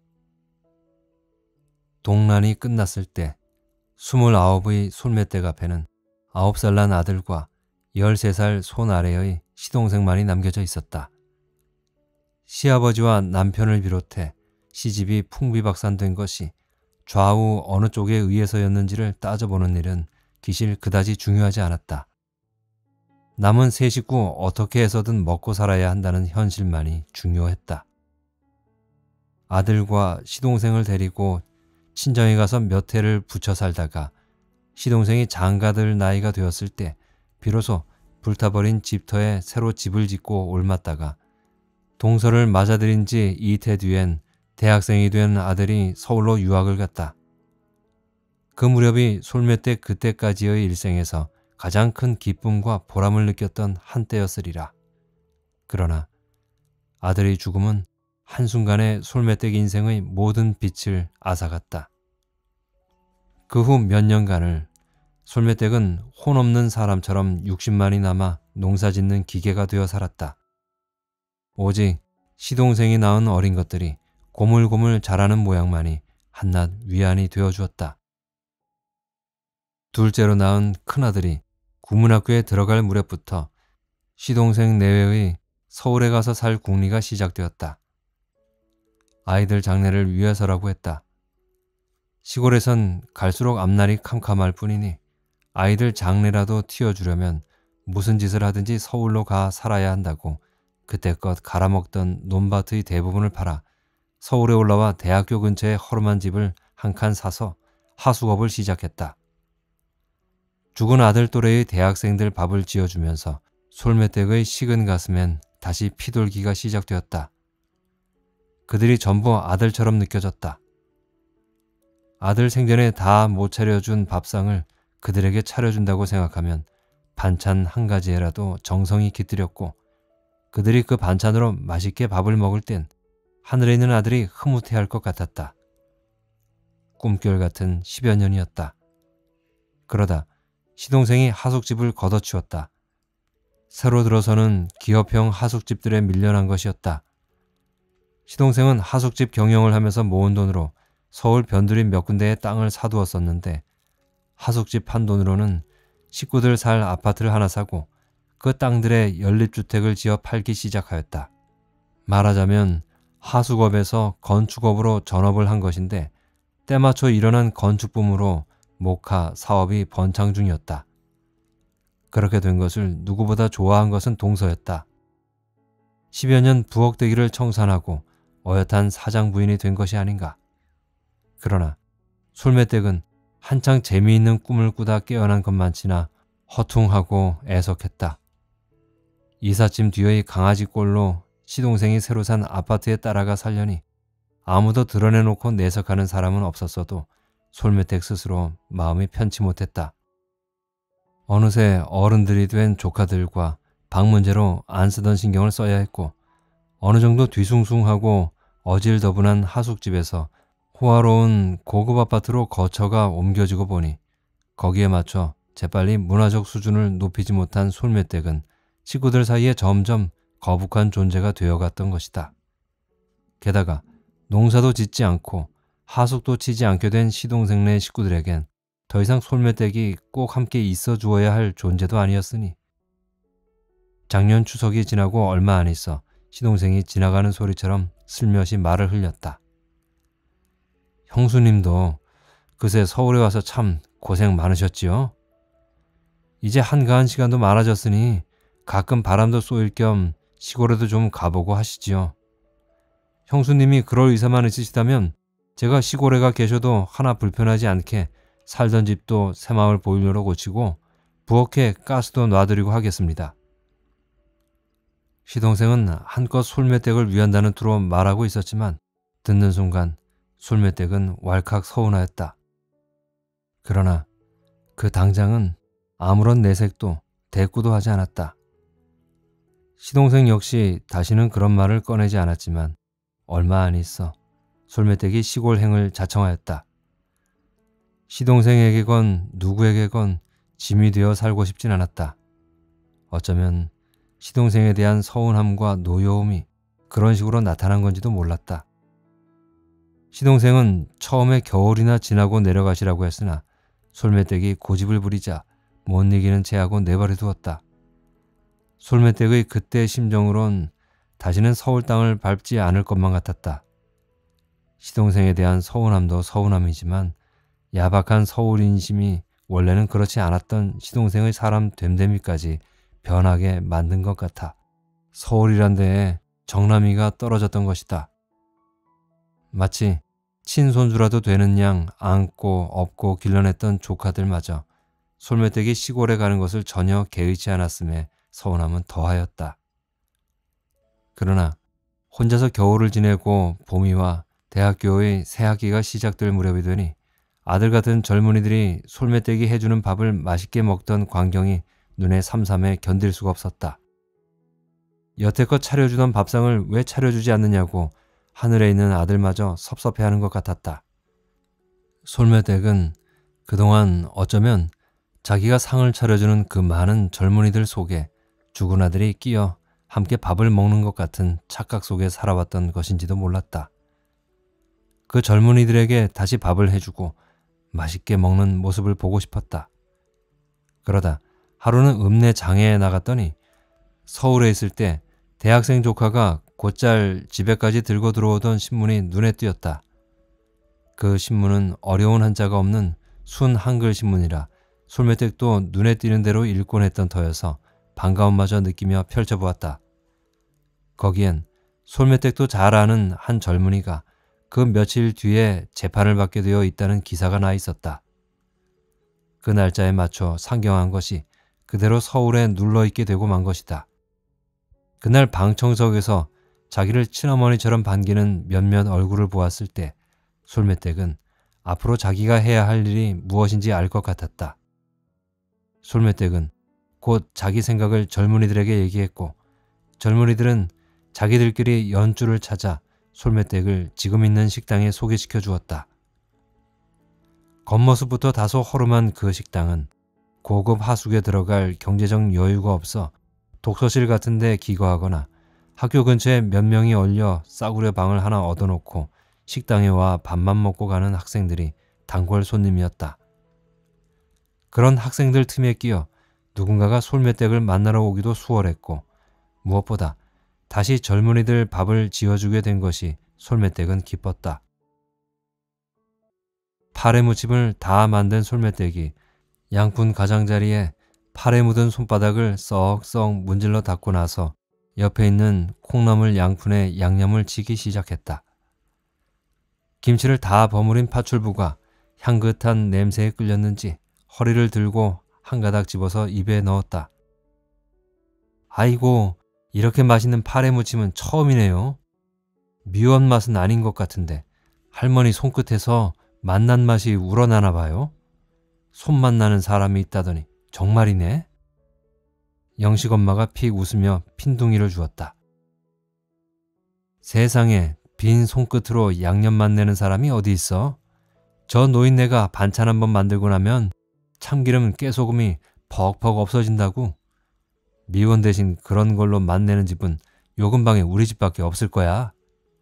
동란이 끝났을 때 스물아홉의 솔매댁 앞에는 아홉 살 난 아들과 열세 살 손 아래의 시동생만이 남겨져 있었다. 시아버지와 남편을 비롯해 시집이 풍비박산된 것이 좌우 어느 쪽에 의해서였는지를 따져보는 일은 기실 그다지 중요하지 않았다. 남은 세 식구 어떻게 해서든 먹고 살아야 한다는 현실만이 중요했다. 아들과 시동생을 데리고 친정에 가서 몇 해를 붙여 살다가 시동생이 장가들 나이가 되었을 때 비로소 불타버린 집터에 새로 집을 짓고 올맞다가 동서를 맞아들인 지 이태 뒤엔 대학생이 된 아들이 서울로 유학을 갔다. 그 무렵이 솔매댁 그때까지의 일생에서 가장 큰 기쁨과 보람을 느꼈던 한때였으리라. 그러나 아들의 죽음은 한순간에 솔매댁 인생의 모든 빛을 앗아갔다. 그 후 몇 년간을 솔매댁은 혼 없는 사람처럼 육십만이 남아 농사짓는 기계가 되어 살았다. 오직 시동생이 낳은 어린 것들이 고물고물 자라는 모양만이 한낱 위안이 되어주었다. 둘째로 낳은 큰아들이 국문학교에 들어갈 무렵부터 시동생 내외의 서울에 가서 살 궁리가 시작되었다. 아이들 장래를 위해서라고 했다. 시골에선 갈수록 앞날이 캄캄할 뿐이니 아이들 장래라도 틔워주려면 무슨 짓을 하든지 서울로 가 살아야 한다고 그때껏 갈아먹던 논밭의 대부분을 팔아 서울에 올라와 대학교 근처에 허름한 집을 한 칸 사서 하숙업을 시작했다. 죽은 아들 또래의 대학생들 밥을 지어주면서 솔매댁의 식은 가슴엔 다시 피돌기가 시작되었다. 그들이 전부 아들처럼 느껴졌다. 아들 생전에 다 못 차려준 밥상을 그들에게 차려준다고 생각하면 반찬 한 가지에라도 정성이 깃들였고 그들이 그 반찬으로 맛있게 밥을 먹을 땐 하늘에 있는 아들이 흐뭇해할 것 같았다. 꿈결 같은 십여 년이었다. 그러다 시동생이 하숙집을 걷어치웠다. 새로 들어서는 기업형 하숙집들에 밀려난 것이었다. 시동생은 하숙집 경영을 하면서 모은 돈으로 서울 변두리 몇 군데의 땅을 사두었었는데 하숙집 한 돈으로는 식구들 살 아파트를 하나 사고 그 땅들에 연립주택을 지어 팔기 시작하였다. 말하자면 하숙업에서 건축업으로 전업을 한 것인데 때맞춰 일어난 건축붐으로 목하 사업이 번창 중이었다. 그렇게 된 것을 누구보다 좋아한 것은 동서였다. 십여 년 부엌대기를 청산하고 어엿한 사장 부인이 된 것이 아닌가. 그러나 솔매댁은 한창 재미있는 꿈을 꾸다 깨어난 것만치나 허퉁하고 애석했다. 이삿짐 뒤의 강아지 꼴로 시동생이 새로 산 아파트에 따라가 살려니 아무도 드러내놓고 내석하는 사람은 없었어도 솔매댁 스스로 마음이 편치 못했다. 어느새 어른들이 된 조카들과 방문제로 안 쓰던 신경을 써야 했고, 어느 정도 뒤숭숭하고 어질더분한 하숙집에서 호화로운 고급 아파트로 거처가 옮겨지고 보니 거기에 맞춰 재빨리 문화적 수준을 높이지 못한 솔매댁은 식구들 사이에 점점 거북한 존재가 되어갔던 것이다. 게다가 농사도 짓지 않고 하숙도 치지 않게 된 시동생네 식구들에겐 더 이상 솔매댁이 꼭 함께 있어 주어야 할 존재도 아니었으니, 작년 추석이 지나고 얼마 안 있어 시동생이 지나가는 소리처럼 슬며시 말을 흘렸다. 형수님도 그새 서울에 와서 참 고생 많으셨지요? 이제 한가한 시간도 많아졌으니 가끔 바람도 쏘일 겸 시골에도 좀 가보고 하시지요. 형수님이 그럴 의사만 있으시다면 제가 시골에 가 계셔도 하나 불편하지 않게 살던 집도 새마을 보일러로 고치고 부엌에 가스도 놔드리고 하겠습니다. 시동생은 한껏 솔매댁을 위한다는 투로 말하고 있었지만 듣는 순간 솔매댁은 왈칵 서운하였다. 그러나 그 당장은 아무런 내색도 대꾸도 하지 않았다. 시동생 역시 다시는 그런 말을 꺼내지 않았지만 얼마 안 있어 솔매댁이 시골행을 자청하였다. 시동생에게건 누구에게건 짐이 되어 살고 싶진 않았다. 어쩌면 시동생에 대한 서운함과 노여움이 그런 식으로 나타난 건지도 몰랐다. 시동생은 처음에 겨울이나 지나고 내려가시라고 했으나 솔매댁이 고집을 부리자 못 이기는 체하고 내버려 두었다. 솔매댁의 그때의 심정으론 다시는 서울 땅을 밟지 않을 것만 같았다. 시동생에 대한 서운함도 서운함이지만 야박한 서울 인심이 원래는 그렇지 않았던 시동생의 사람 됨됨이까지 변하게 만든 것 같아 서울이란 데에 정남이가 떨어졌던 것이다. 마치 친손주라도 되는 양 안고 업고 길러냈던 조카들마저 솔매댁이 시골에 가는 것을 전혀 개의치 않았음에 서운함은 더하였다. 그러나 혼자서 겨울을 지내고 봄이 와 대학교의 새학기가 시작될 무렵이 되니 아들 같은 젊은이들이 솔매댁이 해주는 밥을 맛있게 먹던 광경이 눈에 삼삼해 견딜 수가 없었다. 여태껏 차려주던 밥상을 왜 차려주지 않느냐고 하늘에 있는 아들마저 섭섭해하는 것 같았다. 솔매댁은 그동안 어쩌면 자기가 상을 차려주는 그 많은 젊은이들 속에 죽은 아들이 끼어 함께 밥을 먹는 것 같은 착각 속에 살아왔던 것인지도 몰랐다. 그 젊은이들에게 다시 밥을 해주고 맛있게 먹는 모습을 보고 싶었다. 그러다 하루는 읍내 장애에 나갔더니 서울에 있을 때 대학생 조카가 곧잘 집에까지 들고 들어오던 신문이 눈에 띄었다. 그 신문은 어려운 한자가 없는 순 한글 신문이라 솔매댁도 눈에 띄는 대로 읽곤 했던 터여서 반가움마저 느끼며 펼쳐보았다. 거기엔 솔매댁도 잘 아는 한 젊은이가 그 며칠 뒤에 재판을 받게 되어 있다는 기사가 나 있었다. 그 날짜에 맞춰 상경한 것이 그대로 서울에 눌러있게 되고 만 것이다. 그날 방청석에서 자기를 친어머니처럼 반기는 몇몇 얼굴을 보았을 때 솔매댁은 앞으로 자기가 해야 할 일이 무엇인지 알 것 같았다. 솔매댁은 곧 자기 생각을 젊은이들에게 얘기했고 젊은이들은 자기들끼리 연주를 찾아 솔매댁을 지금 있는 식당에 소개시켜 주었다. 겉모습부터 다소 허름한 그 식당은 고급 하숙에 들어갈 경제적 여유가 없어 독서실 같은 데 기거하거나 학교 근처에 몇 명이 얼려 싸구려 방을 하나 얻어놓고 식당에 와 밥만 먹고 가는 학생들이 단골 손님이었다. 그런 학생들 틈에 끼어 누군가가 솔매댁을 만나러 오기도 수월했고 무엇보다 다시 젊은이들 밥을 지어주게 된 것이 솔매댁은 기뻤다. 파래 무침을 다 만든 솔매댁이 양푼 가장자리에 파래 묻은 손바닥을 썩썩 문질러 닦고 나서 옆에 있는 콩나물 양푼에 양념을 치기 시작했다. 김치를 다 버무린 파출부가 향긋한 냄새에 끌렸는지 허리를 들고 한 가닥 집어서 입에 넣었다. 아이고, 이렇게 맛있는 파래 무침은 처음이네요. 미원 맛은 아닌 것 같은데 할머니 손끝에서 맛난 맛이 우러나나 봐요. 손맛 나는 사람이 있다더니 정말이네. 영식 엄마가 픽 웃으며 핀둥이를 주었다. 세상에 빈 손끝으로 양념만 내는 사람이 어디 있어? 저 노인네가 반찬 한번 만들고 나면 참기름 깨소금이 퍽퍽 없어진다고. 미원 대신 그런 걸로 맛내는 집은 요 근방에 우리 집밖에 없을 거야.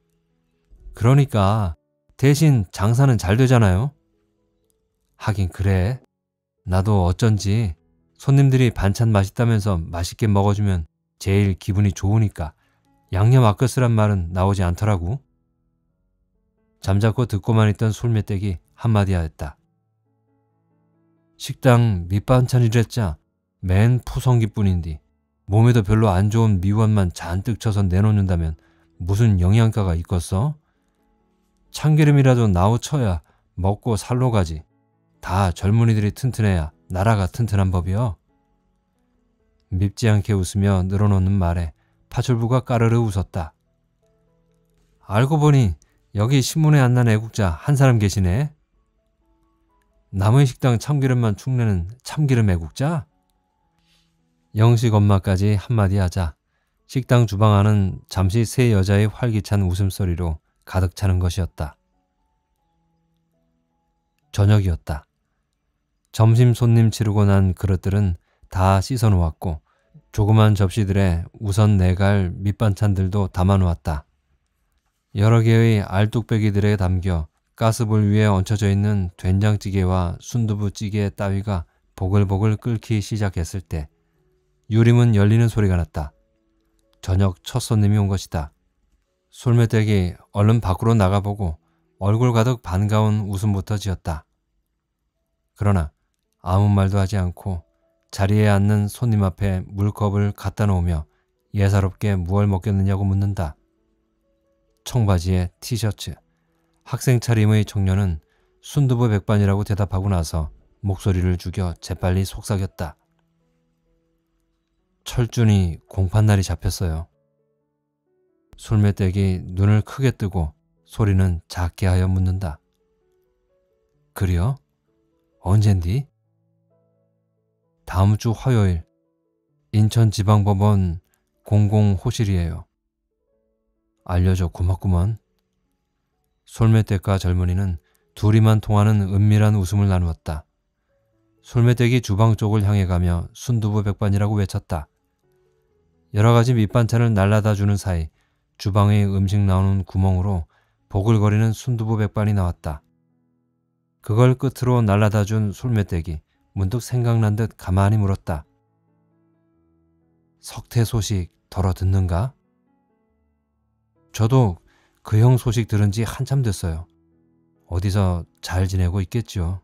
그러니까 대신 장사는 잘 되잖아요. 하긴 그래. 나도 어쩐지 손님들이 반찬 맛있다면서 맛있게 먹어주면 제일 기분이 좋으니까 양념 아껴 쓰란 말은 나오지 않더라고. 잠자코 듣고만 있던 솔매댁이 한마디 하였다. 식당 밑반찬이랬자 맨 푸성기뿐인디 몸에도 별로 안 좋은 미원만 잔뜩 쳐서 내놓는다면 무슨 영양가가 있겠어? 참기름이라도 나우쳐야 먹고 살로 가지. 다 젊은이들이 튼튼해야 나라가 튼튼한 법이여. 밉지 않게 웃으며 늘어놓는 말에 파출부가 까르르 웃었다. 알고 보니 여기 신문에 안 난 애국자 한 사람 계시네. 남의 식당 참기름만 축내는 참기름 애국자? 영식 엄마까지 한마디 하자 식당 주방 안은 잠시 세 여자의 활기찬 웃음소리로 가득 차는 것이었다. 저녁이었다. 점심 손님 치르고 난 그릇들은 다 씻어 놓았고 조그만 접시들에 우선 내갈 밑반찬들도 담아 놓았다. 여러 개의 알뚝배기들에 담겨 가스불 위에 얹혀져 있는 된장찌개와 순두부찌개 따위가 보글보글 끓기 시작했을 때 유리문 열리는 소리가 났다. 저녁 첫 손님이 온 것이다. 솔매댁이 얼른 밖으로 나가보고 얼굴 가득 반가운 웃음부터 지었다. 그러나 아무 말도 하지 않고 자리에 앉는 손님 앞에 물컵을 갖다 놓으며 예사롭게 무얼 먹겠느냐고 묻는다. 청바지에 티셔츠, 학생 차림의 청년은 순두부 백반이라고 대답하고 나서 목소리를 죽여 재빨리 속삭였다. 철준이 공판날이 잡혔어요. 솔매댁이 눈을 크게 뜨고 소리는 작게 하여 묻는다. 그래요? 언젠디? 다음 주 화요일 인천지방법원 공공호실이에요. 알려줘 고맙구먼. 솔매댁과 젊은이는 둘이만 통하는 은밀한 웃음을 나누었다. 솔매댁이 주방 쪽을 향해 가며 순두부 백반이라고 외쳤다. 여러 가지 밑반찬을 날라다 주는 사이 주방의 음식 나오는 구멍으로 보글거리는 순두부 백반이 나왔다. 그걸 끝으로 날라다 준 솔매댁이 문득 생각난 듯 가만히 물었다. 석태 소식 덜어 듣는가? 저도 그 형 소식 들은 지 한참 됐어요. 어디서 잘 지내고 있겠죠.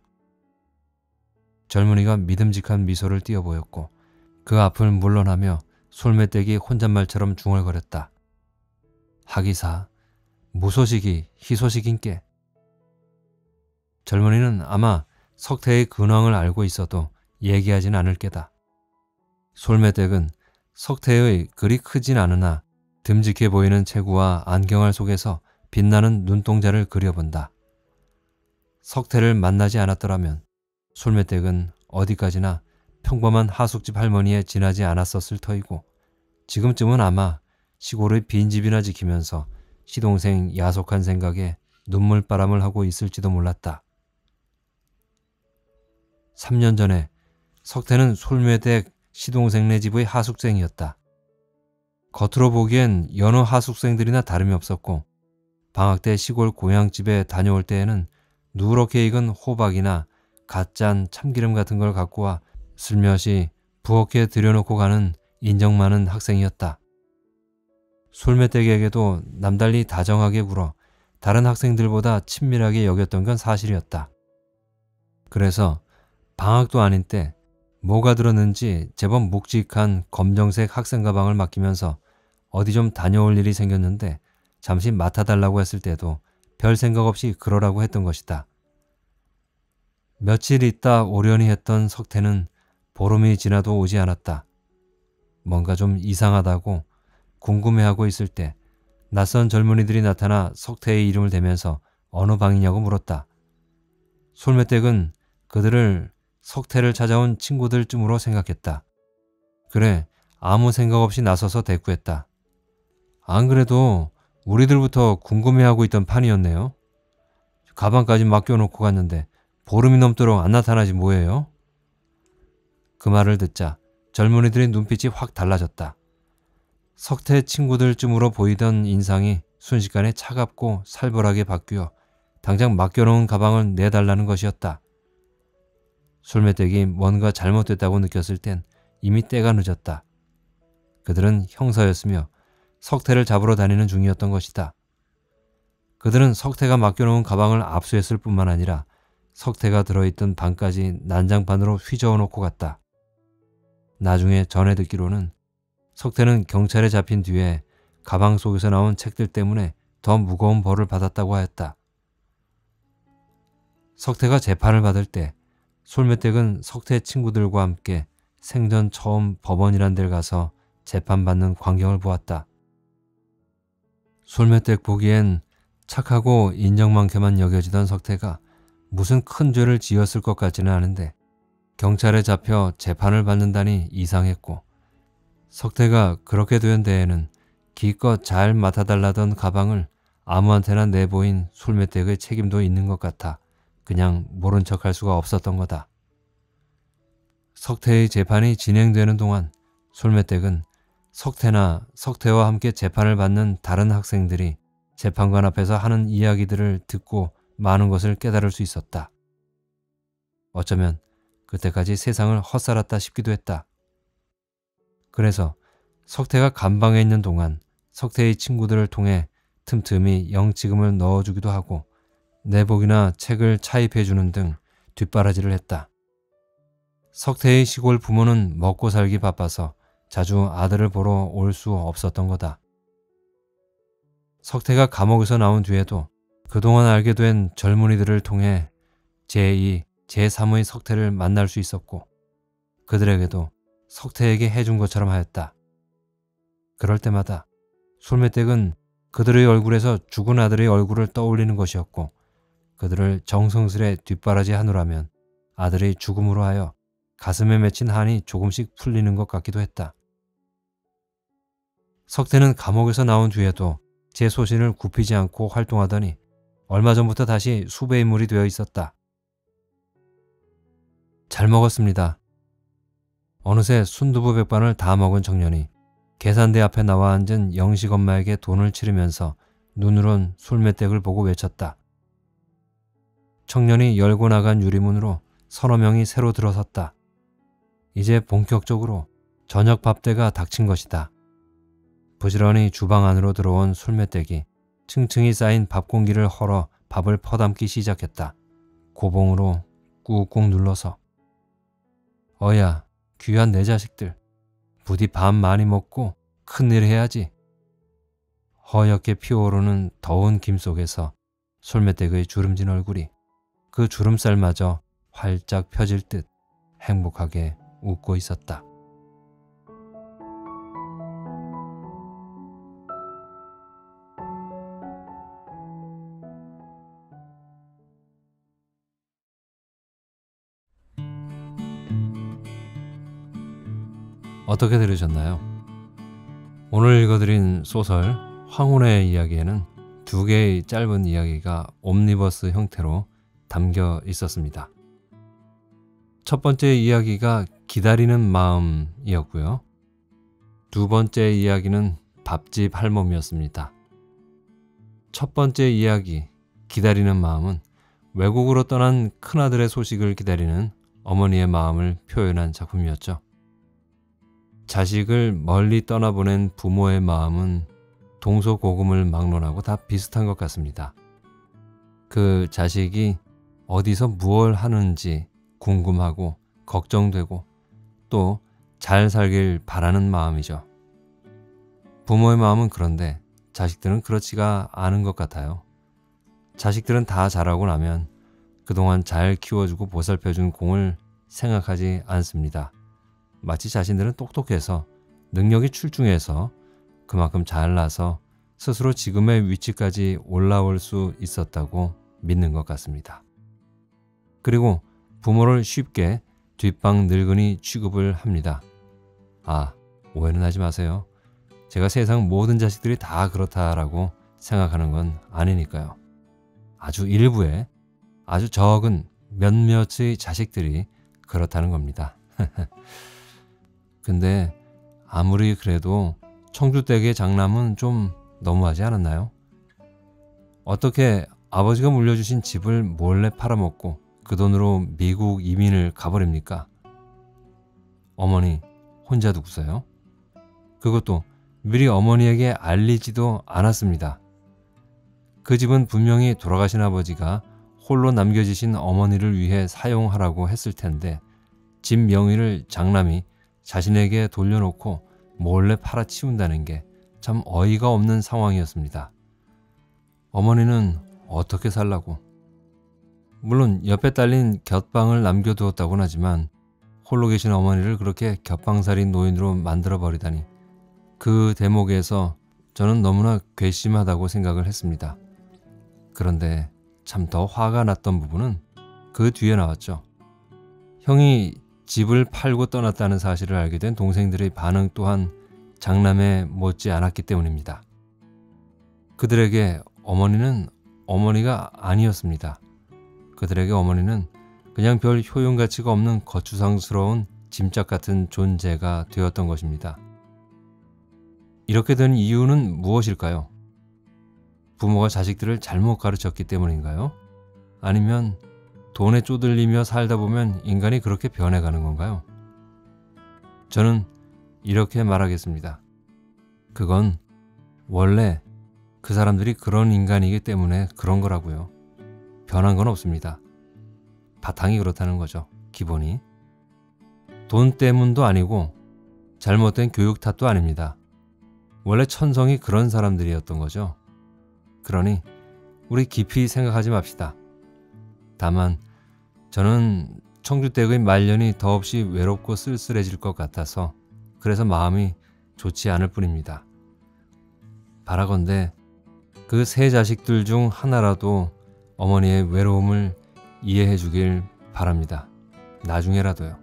젊은이가 믿음직한 미소를 띄어 보였고 그 앞을 물러나며 솔매댁이 혼잣말처럼 중얼거렸다. 하기사 무소식이 희소식인께. 젊은이는 아마 석태의 근황을 알고 있어도 얘기하진 않을 게다. 솔매댁은 석태의 그리 크진 않으나 듬직해 보이는 체구와 안경알 속에서 빛나는 눈동자를 그려본다. 석태를 만나지 않았더라면 솔매댁은 어디까지나 평범한 하숙집 할머니에 지나지 않았었을 터이고 지금쯤은 아마 시골의 빈집이나 지키면서 시동생 야속한 생각에 눈물바람을 하고 있을지도 몰랐다. 삼 년 전에 석태는 솔매댁 시동생네 집의 하숙생이었다. 겉으로 보기엔 여느 하숙생들이나 다름이 없었고 방학 때 시골 고향집에 다녀올 때에는 누렇게 익은 호박이나 갓 짠 참기름 같은 걸 갖고 와 슬며시 부엌에 들여놓고 가는 인정 많은 학생이었다. 솔매댁에게도 남달리 다정하게 굴어 다른 학생들보다 친밀하게 여겼던 건 사실이었다. 그래서 방학도 아닌 때 뭐가 들었는지 제법 묵직한 검정색 학생 가방을 맡기면서 어디 좀 다녀올 일이 생겼는데 잠시 맡아달라고 했을 때도 별 생각 없이 그러라고 했던 것이다. 며칠 있다 오려니 했던 석태는 보름이 지나도 오지 않았다. 뭔가 좀 이상하다고 궁금해하고 있을 때 낯선 젊은이들이 나타나 석태의 이름을 대면서 어느 방이냐고 물었다. 솔매댁은 그들을 석태를 찾아온 친구들쯤으로 생각했다. 그래, 아무 생각 없이 나서서 대꾸했다. 안 그래도 우리들부터 궁금해하고 있던 판이었네요. 가방까지 맡겨놓고 갔는데 보름이 넘도록 안 나타나지 뭐예요? 그 말을 듣자 젊은이들의 눈빛이 확 달라졌다. 석태 친구들쯤으로 보이던 인상이 순식간에 차갑고 살벌하게 바뀌어 당장 맡겨놓은 가방을 내달라는 것이었다. 솔매댁이 뭔가 잘못됐다고 느꼈을 땐 이미 때가 늦었다. 그들은 형사였으며 석태를 잡으러 다니는 중이었던 것이다. 그들은 석태가 맡겨놓은 가방을 압수했을 뿐만 아니라 석태가 들어있던 방까지 난장판으로 휘저어 놓고 갔다. 나중에 전해 듣기로는 석태는 경찰에 잡힌 뒤에 가방 속에서 나온 책들 때문에 더 무거운 벌을 받았다고 하였다. 석태가 재판을 받을 때 솔매댁은 석태 친구들과 함께 생전 처음 법원이란 데를 가서 재판받는 광경을 보았다. 솔매댁 보기엔 착하고 인정 많게만 여겨지던 석태가 무슨 큰 죄를 지었을 것 같지는 않은데 경찰에 잡혀 재판을 받는다니 이상했고, 석태가 그렇게 된 데에는 기껏 잘 맡아달라던 가방을 아무한테나 내보인 솔매댁의 책임도 있는 것 같아 그냥 모른 척할 수가 없었던 거다. 석태의 재판이 진행되는 동안 솔매댁은 석태나 석태와 함께 재판을 받는 다른 학생들이 재판관 앞에서 하는 이야기들을 듣고 많은 것을 깨달을 수 있었다. 어쩌면 그때까지 세상을 헛살았다 싶기도 했다. 그래서 석태가 감방에 있는 동안 석태의 친구들을 통해 틈틈이 영치금을 넣어주기도 하고 내복이나 책을 차입해주는 등 뒷바라지를 했다. 석태의 시골 부모는 먹고 살기 바빠서 자주 아들을 보러 올 수 없었던 거다. 석태가 감옥에서 나온 뒤에도 그동안 알게 된 젊은이들을 통해 제이, 제삼의 석태를 만날 수 있었고 그들에게도 석태에게 해준 것처럼 하였다. 그럴 때마다 솔매댁은 그들의 얼굴에서 죽은 아들의 얼굴을 떠올리는 것이었고 그들을 정성스레 뒷바라지 하느라면 아들의 죽음으로 하여 가슴에 맺힌 한이 조금씩 풀리는 것 같기도 했다. 석태는 감옥에서 나온 뒤에도 제 소신을 굽히지 않고 활동하더니 얼마 전부터 다시 수배 인물이 되어 있었다. 잘 먹었습니다. 어느새 순두부 백반을 다 먹은 청년이 계산대 앞에 나와 앉은 영식 엄마에게 돈을 치르면서 눈으론 솔매댁을 보고 외쳤다. 청년이 열고 나간 유리문으로 서너 명이 새로 들어섰다. 이제 본격적으로 저녁 밥때가 닥친 것이다. 부지런히 주방 안으로 들어온 솔매댁이 층층이 쌓인 밥 공기를 헐어 밥을 퍼담기 시작했다. 고봉으로 꾹꾹 눌러서. 어야, 귀한 내 자식들. 부디 밥 많이 먹고 큰일 해야지. 허옇게 피어오르는 더운 김 속에서 솔매댁의 주름진 얼굴이 그 주름살마저 활짝 펴질 듯 행복하게 웃고 있었다. 어떻게 들으셨나요? 오늘 읽어드린 소설 황혼의 이야기에는 두 개의 짧은 이야기가 옴니버스 형태로 담겨 있었습니다. 첫 번째 이야기가 기다리는 마음이었고요. 두 번째 이야기는 밥집 할멈이었습니다. 첫 번째 이야기 기다리는 마음은 외국으로 떠난 큰아들의 소식을 기다리는 어머니의 마음을 표현한 작품이었죠. 자식을 멀리 떠나보낸 부모의 마음은 동서고금을 막론하고 다 비슷한 것 같습니다. 그 자식이 어디서 무엇을 하는지 궁금하고 걱정되고 또 잘 살길 바라는 마음이죠. 부모의 마음은 그런데 자식들은 그렇지가 않은 것 같아요. 자식들은 다 자라고 나면 그동안 잘 키워주고 보살펴준 공을 생각하지 않습니다. 마치 자신들은 똑똑해서 능력이 출중해서 그만큼 잘나서 스스로 지금의 위치까지 올라올 수 있었다고 믿는 것 같습니다. 그리고 부모를 쉽게 뒷방 늙은이 취급을 합니다. 아, 오해는 하지 마세요. 제가 세상 모든 자식들이 다 그렇다라고 생각하는 건 아니니까요. 아주 일부의 아주 적은 몇몇의 자식들이 그렇다는 겁니다. 근데 아무리 그래도 청주댁의 장남은 좀 너무하지 않았나요? 어떻게 아버지가 물려주신 집을 몰래 팔아먹고 그 돈으로 미국 이민을 가버립니까? 어머니 혼자 두고서요? 그것도 미리 어머니에게 알리지도 않았습니다. 그 집은 분명히 돌아가신 아버지가 홀로 남겨지신 어머니를 위해 사용하라고 했을 텐데 집 명의를 장남이 자신에게 돌려놓고 몰래 팔아치운다는 게 참 어이가 없는 상황이었습니다. 어머니는 어떻게 살라고? 물론 옆에 딸린 곁방을 남겨두었다고는 하지만 홀로 계신 어머니를 그렇게 곁방살인 노인으로 만들어버리다니 그 대목에서 저는 너무나 괘씸하다고 생각을 했습니다. 그런데 참 더 화가 났던 부분은 그 뒤에 나왔죠. 형이 집을 팔고 떠났다는 사실을 알게 된 동생들의 반응 또한 장남에 못지 않았기 때문입니다. 그들에게 어머니는 어머니가 아니었습니다. 그들에게 어머니는 그냥 별 효용가치가 없는 거추장스러운 짐짝 같은 존재가 되었던 것입니다. 이렇게 된 이유는 무엇일까요? 부모가 자식들을 잘못 가르쳤기 때문인가요? 아니면 돈에 쪼들리며 살다 보면 인간이 그렇게 변해가는 건가요? 저는 이렇게 말하겠습니다. 그건 원래 그 사람들이 그런 인간이기 때문에 그런 거라고요. 변한 건 없습니다. 바탕이 그렇다는 거죠. 기본이. 돈 때문도 아니고 잘못된 교육 탓도 아닙니다. 원래 천성이 그런 사람들이었던 거죠. 그러니 우리 깊이 생각하지 맙시다. 다만 저는 청주댁의 말년이 더없이 외롭고 쓸쓸해질 것 같아서 그래서 마음이 좋지 않을 뿐입니다. 바라건대 그 세 자식들 중 하나라도 어머니의 외로움을 이해해 주길 바랍니다. 나중에라도요.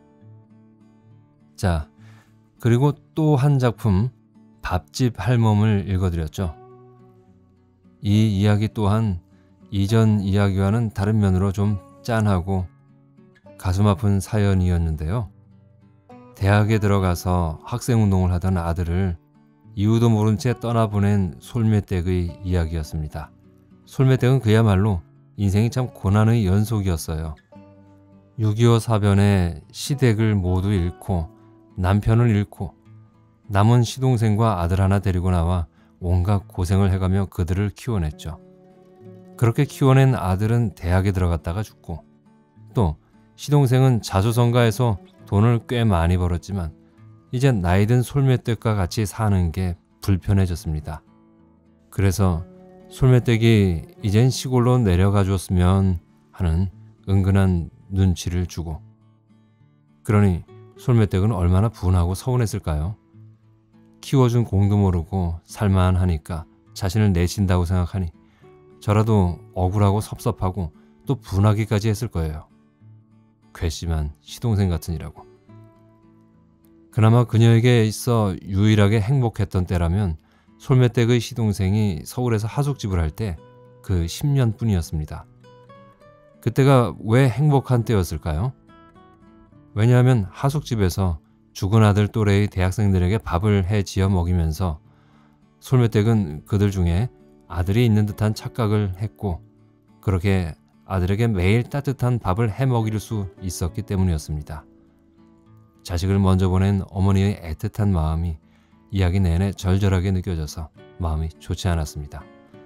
자, 그리고 또 한 작품 밥집 할멈을 읽어드렸죠. 이 이야기 또한 이전 이야기와는 다른 면으로 좀 짠하고 가슴 아픈 사연이었는데요. 대학에 들어가서 학생운동을 하던 아들을 이유도 모른 채 떠나보낸 솔매댁의 이야기였습니다. 솔매댁은 그야말로 인생이 참 고난의 연속이었어요. 육이오 사변에 시댁을 모두 잃고 남편을 잃고 남은 시동생과 아들 하나 데리고 나와 온갖 고생을 해가며 그들을 키워냈죠. 그렇게 키워낸 아들은 대학에 들어갔다가 죽고 또 시동생은 자수성가해서 돈을 꽤 많이 벌었지만 이제 나이든 솔매댁과 같이 사는 게 불편해졌습니다. 그래서 솔매댁이 이젠 시골로 내려가 줬으면 하는 은근한 눈치를 주고 그러니 솔매댁은 얼마나 분하고 서운했을까요? 키워준 공도 모르고 살만하니까 자신을 내친다고 생각하니 저라도 억울하고 섭섭하고 또 분하기까지 했을 거예요. 괘씸한 시동생 같으니라고. 그나마 그녀에게 있어 유일하게 행복했던 때라면 솔매댁의 시동생이 서울에서 하숙집을 할 때 그 십 년뿐이었습니다. 그때가 왜 행복한 때였을까요? 왜냐하면 하숙집에서 죽은 아들 또래의 대학생들에게 밥을 해 지어 먹이면서 솔매댁은 그들 중에 아들이 있는 듯한 착각을 했고 그렇게 아들에게 매일 따뜻한 밥을 해 먹일 수 있었기 때문이었습니다. 자식을 먼저 보낸 어머니의 애틋한 마음이 이야기 내내 절절하게 느껴져서 마음이 좋지 않았습니다.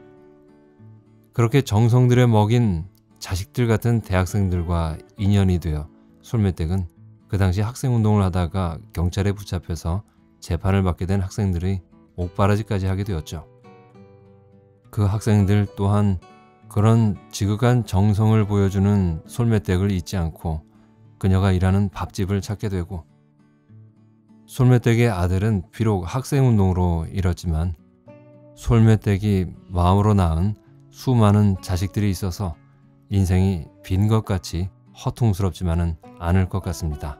그렇게 정성 들여 먹인 자식들 같은 대학생들과 인연이 되어 솔매댁은 그 당시 학생운동을 하다가 경찰에 붙잡혀서 재판을 받게 된 학생들의 옥바라지까지 하게 되었죠. 그 학생들 또한 그런 지극한 정성을 보여주는 솔매댁을 잊지 않고 그녀가 일하는 밥집을 찾게 되고 솔매댁의 아들은 비록 학생운동으로 잃었지만 솔매댁이 마음으로 낳은 수많은 자식들이 있어서 인생이 빈 것 같이 허통스럽지만은 않을 것 같습니다.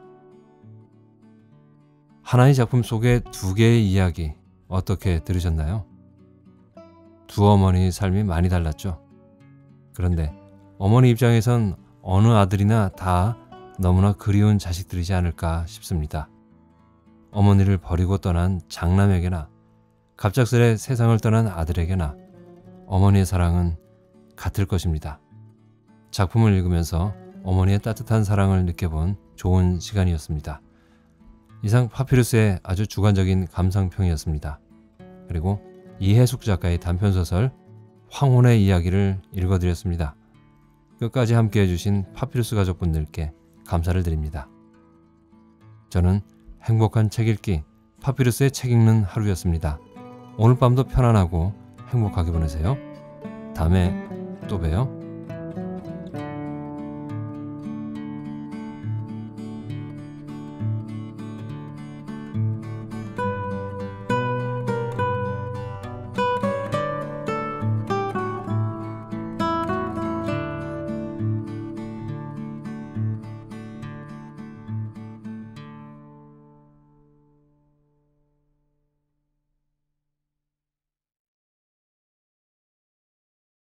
하나의 작품 속의 두 개의 이야기 어떻게 들으셨나요? 두 어머니의 삶이 많이 달랐죠. 그런데 어머니 입장에선 어느 아들이나 다 너무나 그리운 자식들이지 않을까 싶습니다. 어머니를 버리고 떠난 장남에게나 갑작스레 세상을 떠난 아들에게나 어머니의 사랑은 같을 것입니다. 작품을 읽으면서 어머니의 따뜻한 사랑을 느껴본 좋은 시간이었습니다. 이상 파피루스의 아주 주관적인 감상평이었습니다. 그리고 이해숙 작가의 단편소설 황혼의 이야기를 읽어드렸습니다. 끝까지 함께해 주신 파피루스 가족분들께 감사를 드립니다. 저는 행복한 책 읽기 파피루스의 책 읽는 하루였습니다. 오늘 밤도 편안하고 행복하게 보내세요. 다음에 또 봬요.